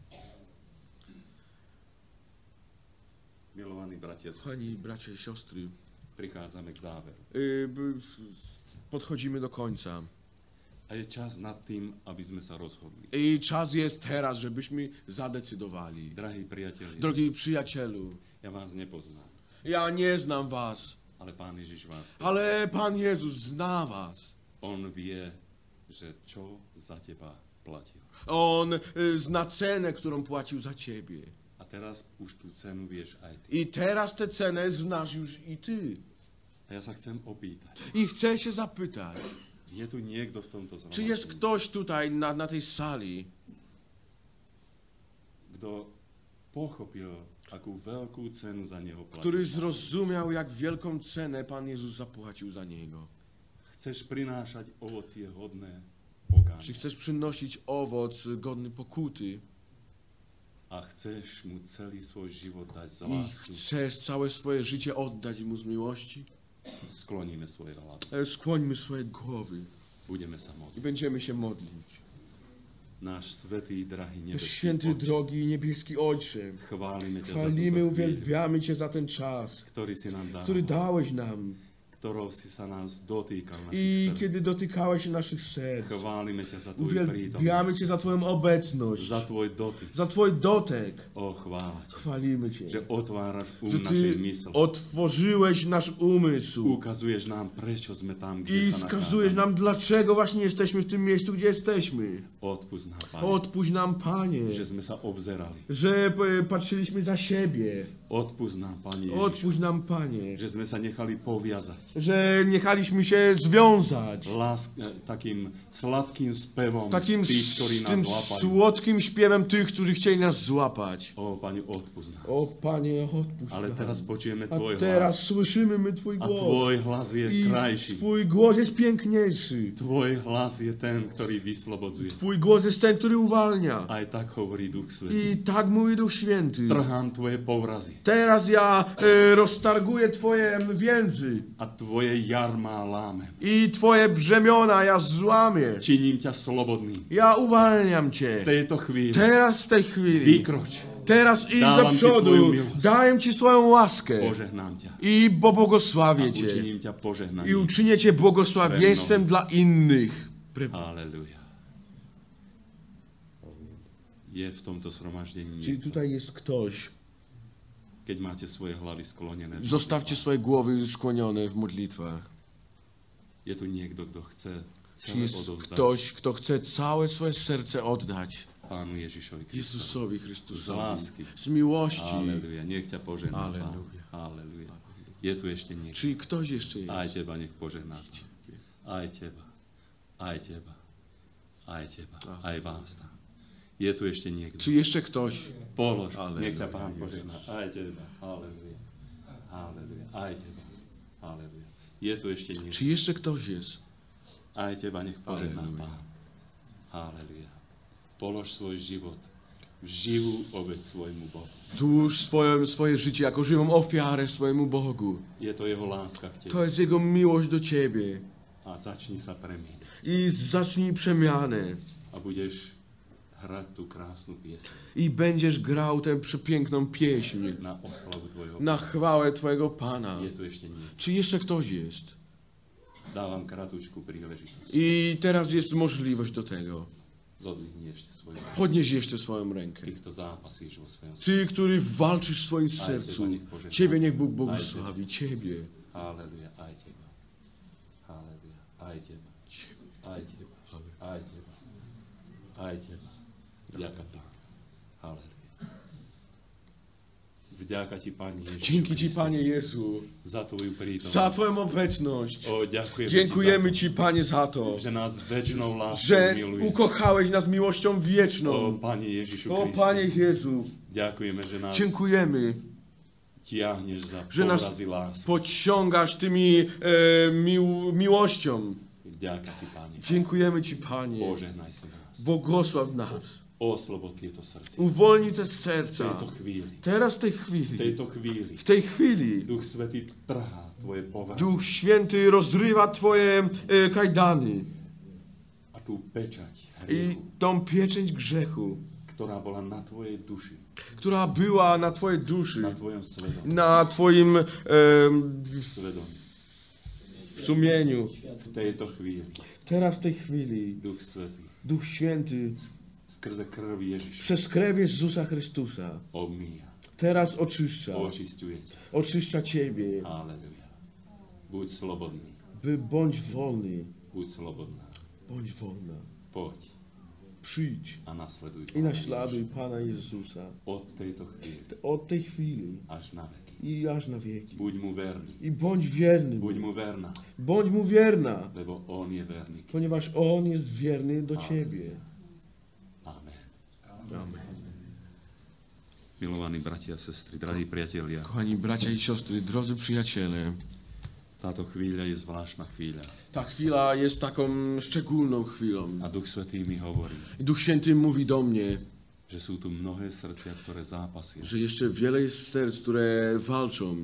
Milovaní bratia a sestry, Kochani bracia i siostry, prichádzame k záveru. y, b- podchodzimy do końca. A je čas nad tým, aby sme sa rozhodli. I czas jest teraz, żebyśmy zadecydowali. Drahí priatelia, Drogi przyjacielu, ja vás nepoznám, ja nie znam was, ale Pán Ježiš vás pozná. ale Pan Jezus zna was. On vie, že čo za teba platil. On y, zna cenę, którą płacił za ciebie. A teraz už tú cenu vieš aj ty. I teraz tę cenę znasz już i ty. A ja sa chcem opýtať, I chcę się zapytać, je tu niekto v tomto czy jest zhromaždení, ktoś tutaj na, na tej sali, kto pochopil, akú veľkú cenu za neho platil. który zrozumiał, jak wielką cenę Pan Jezus zapłacił za niego? Chceš prinášať ovocie hodné Czy pokánie chcesz przynosić owoc godny pokuty a chceš mu celý svoj život dať za i lásku, chcesz całe swoje życie oddać Mu z miłości? skloníme svoje hlavy. E, Skłońmy swoje głowy Budeme sa i modliť. będziemy się modlić. Náš svätý, drahý nebeský Święty, Otče, drogi, niebieski Ojcze, chválime ťa za chwalimy, túto chvíľu, uwielbiamy Cię za ten czas, ktorý si nám dal, który dałeś nam. ktorou si sa nás dotýkal našich I srdc. kiedy dotykałeś naszych serc, Chválime ťa za Tvoju uwielbiamy prítomnosť, Cię za Twoją obecność, za Tvoj dotyk. za Twój dotek. O, chvála Ťa, Chwalimy Cię, že otváraš że um našej Ty mysl. otworzyłeś nasz umysł Ukazuješ nám, prečo sme tam, kde i sa wskazujesz nachádzame. nam, dlaczego właśnie jesteśmy w tym miejscu, gdzie jesteśmy. Odpust nám, Pane, Odpuść nam, Panie, že sme sa obzerali. że e, patrzyliśmy za siebie. Odpust nám, Pane Ježišu, Odpuść nam, Panie, že sme sa nechali poviazať że niechaliśmy się związać lásk, e, takým sladkým spevom takim tých, ktorí s- nás tym złapali. słodkim śpiewem tych, którzy chcieli nas złapać. O, Pane, odpust nám. O, Panie, odpuść Ale nam. teraz počujeme A Tvoj teraz hlas. słyszymy my Twój A głos. Tvoj hlas je I krajší. Twój głos jest piękniejszy. Tvoj hlas je ten, ktorý vyslobodzuje. Twój głos jest ten, który uwalnia. Aj tak hovorí Duch Svätý. I tak mówi Duch Święty. Trhám Tvoje povrazy Teraz ja e, roztarguję Twoje więzy a Tvoje jarmá lámem. i Twoje brzemiona ja złamię. Činím ťa slobodný. Ja uwalniam V Cię. tejto chvíli Teraz w tej chwili. vykroč. Teraz idź Dałam do Ci swoją przodu. miłość. Daję Ci swoją łaskę. Požehnám ťa. I A pobłogosławię Cię. učiním ťa I požehnaním. uczynię Cię błogosławieństwem dla innych. Halleluja. Je v tomto zhromaždení Czyli niekto, tutaj jest ktoś. keď máte svoje hlavy sklonené. v Zostawcie modlitbách. swoje głowy skłonione w modlitwach. Je tu niekto, kto chce Czy celé jest odovzdať ktoś, kto chce całe swoje serce oddać Pánu Ježišovi Kristovi. Jezusowi Z Chrystusowi lásky. z miłości? Halleluja. Nech ťa požehná Pán. Halleluja. Halleluja. Je tu ešte niekto. Czyli ktoś jeszcze Aj jest. teba nech požehná. Aj teba. Aj teba. Aj teba. Aj vás tam. Je tu ešte niekto. Czy jeszcze ktoś? Polož. Halleluja, Nech ťa Pán Ježiš. požehná. Aj teba. Halleluja. Halleluja. Aj teba. Halleluja. Je tu ešte niekto. Czy jeszcze ktoś jest? Aj teba nech požehná Halleluja. Pán. Halleluja. Polož svoj život v živú obeť svojmu Bohu. Złóż swoje, swoje życie jako żywą ofiarę swojemu Bogu. Je to jeho láska k tebe. To jest Jego miłość do Ciebie. A začni sa premieniť. I zacznij przemianę. A budeš hrať tú krásnu pieseň I będziesz grał tę przepiękną pieśń na oslavu tvojho. na chwałę Twojego Pana. Je tu ešte niekto. Czy jeszcze ktoś jest? Dávam kratučku príležitosť. I teraz jest możliwość do tego. Zodvihni ešte svoju ruku. Podnieś jeszcze swoją rękę. Ty, kto zápasíš vo svojom srdci. Ty, który walczysz w swoim sercu. Ciebie niech Bóg błogosławi. Ciebie. Halleluja, aj teba. Halleluja, aj teba. Aj teba. Aj teba. Aj teba. Ďaká Pán. Halleluja. Vďaka Ti, Pane Ježišu Dzięki Ci, Kriste, Panie Jezu, za Tvoju prítomnosť. za Twoją obecność. O, ďakujeme Dziękujemy Ti Ci, Panie, za to, za to, že nás väčšnou láskou że miluješ. ukochałeś nas miłością O, wieczną. Pane Ježišu O, Kriste, Panie Jezu, ďakujeme, že nás dziękujemy, tiahneš za że nas povrazy lásky. podciągasz tymi e, mił, miłością. Vďaka Ti, Pane. Dziękujemy Ci, Panie. Požehnaj sa nás. Błogosław nas. Oslobod tieto srdcia. Uwolnij te V serca. tejto chvíli. Teraz w tej V chwili. tejto chvíli. W tej chwili. Duch Svätý trhá Tvoje povrazy. Duch Święty rozrywa Twoje e, kajdany A tú pečať i hriechu, tą pieczęć grzechu, ktorá bola na Tvojej duši, która była na Twojej duszy, na Tvojom svedomí. na Twoim e, Svedomí. sumieniu. V tejto chvíli Teraz w tej chwili Duch Svätý Duch Święty skrze krv Ježiša przez krew Jezusa Chrystusa obmýja, teraz oczyszcza, očisťuje ťa. oczyszcza Ciebie, Halleluja. Buď slobodný, by bądź wolny, buď slobodná. bądź wolna. Poď Przyjdź a nasleduj i Pána naśladuj Ježiša. Pana Jezusa Od tejto chvíli od tej chwili až na veky. i aż na wieki. Buď mu verný, I bądź wierny, buď mu verná, bądź mu wierna, lebo on je verný. ponieważ On jest wierny do Ciebie. Amen. Amen. Milovaní bratia a sestry, drahí priatelia, Kochani bracia i siostry, drodzy przyjaciele, táto chvíľa je zvláštna chvíľa. ta chwila jest taką szczególną chwilą. A Duch Svätý mi hovorí, I Duch Święty mówi do mnie, že sú tu mnohé srdcia, ktoré zápasia. że jeszcze wiele jest serc, które walczą.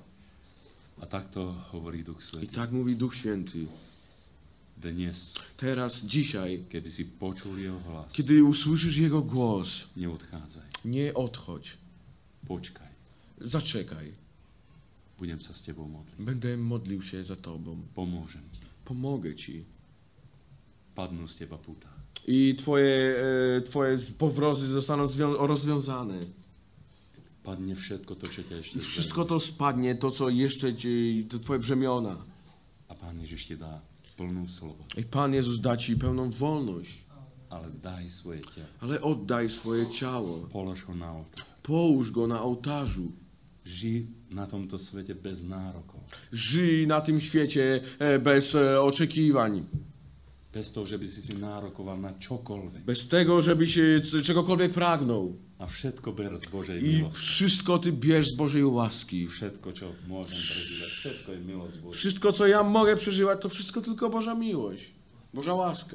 A takto hovorí Duch I Svätý. tak mówi Duch Święty. Dnes, Teraz, dzisiaj, keby si počul jeho hlas, kiedy usłyszysz Jego głos, neodchádzaj, nie odchodź, počkaj, zaczekaj. budem sa s tebou modliť. Będę modlił się za Tobą. Pomôžem ti. Pomogę Ci. Padnú z teba puta. I Twoje, e, twoje powrozy zostaną zwią- rozwiązane. Padne všetko to, čo ťa ešte I wszystko zdržuje. to spadnie, to co jeszcze Ci, te Twoje brzemiona. A Pán Ježiš ti dá plnú slobodu. I Pan Jezus da Ci pełną wolność. Ale daj svoje telo. Ale oddaj swoje ciało. Polož ho na oltár. Połóż go na ołtarzu. Ži na tomto svete bez nárokov. Żyj na tym świecie e, bez e, oczekiwań. Bez toho, že by si si nárokoval na čokoľvek. Bez tego, żebyś e, c- czegokolwiek pragnął. A všetko ber z Božej I milosti. wszystko Ty bierz z Bożej łaski. Všetko, čo môžem prežívať. Všetko je milosť Božia. Wszystko, co ja mogę przeżywać, to wszystko tylko Boża miłość. Boża łaska.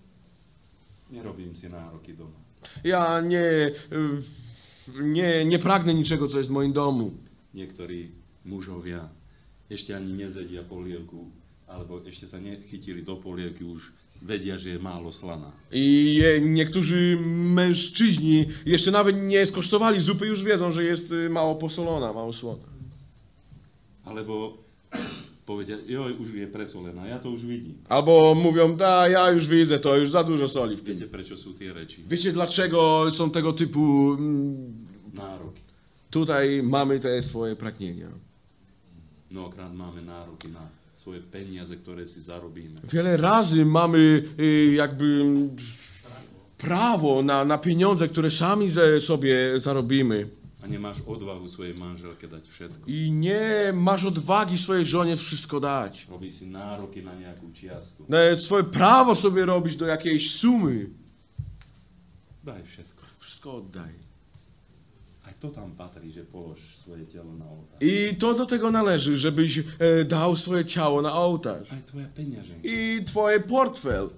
Nerobím si nároky doma. Ja nie, y, nie, nie pragnę niczego, co jest w moim domu. Niektorí mužovia ešte ani nezedia polievku, alebo ešte sa nechytili do polievky, už vedia, že je málo slaná. I je, niektórzy mężczyźni jeszcze nawet nie skosztowali zupy, już wiedzą, że jest y, mało posolona, mało słona. Alebo povedia, joj, už je presolená, ja to už vidím. Albo mówią, da, ja już widzę to, już za dużo soli w Viete, tym. prečo sú tie reči? Wiecie, dlaczego są tego typu... mm, Nároky. Tutaj mamy te swoje pragnienia. Mnohokrát máme nároky na svoje peniaze, ktoré si zarobíme. Wiele razy mamy y, jakby mm, prawo na, na pieniądze, które sami ze sobie zarobimy. A nemáš odvahu svojej manželke dať všetko. I nie masz odwagi swojej żonie wszystko dać. Robíš si nároky na nejakú čiastku. Nawet swoje prawo sobie robić do jakiejś sumy. Daj všetko. Wszystko oddaj. Aj to tam patrí, že polož svoje telo na oltár. I to do tego należy, żebyś e, dał swoje ciało na ołtarz. Aj tvoja peňaženka. I twoje portfel.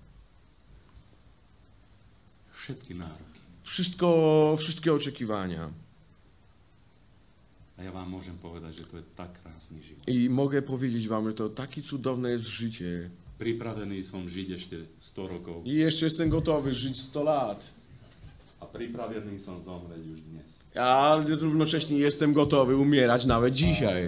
Všetky nároky. Wszystko, wszystkie oczekiwania. A ja vám môžem povedať, že to je tak krásny život. I mogę powiedzieć wam, że to takie cudowne jest życie. Pripravený som žiť ešte sto rokov. I jeszcze jestem gotowy żyć sto lat. A pripravený som zomrieť už dnes. A równocześnie jestem gotowy umierać nawet dzisiaj.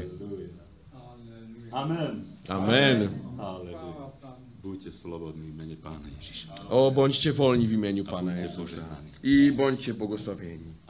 Amen. Amen. Halleluja. Buďte slobodní v mene Pána Ježiša. O, bądźcie wolni w imieniu A Pana buďte Jezusa. požehnaní. I bądźcie błogosławieni.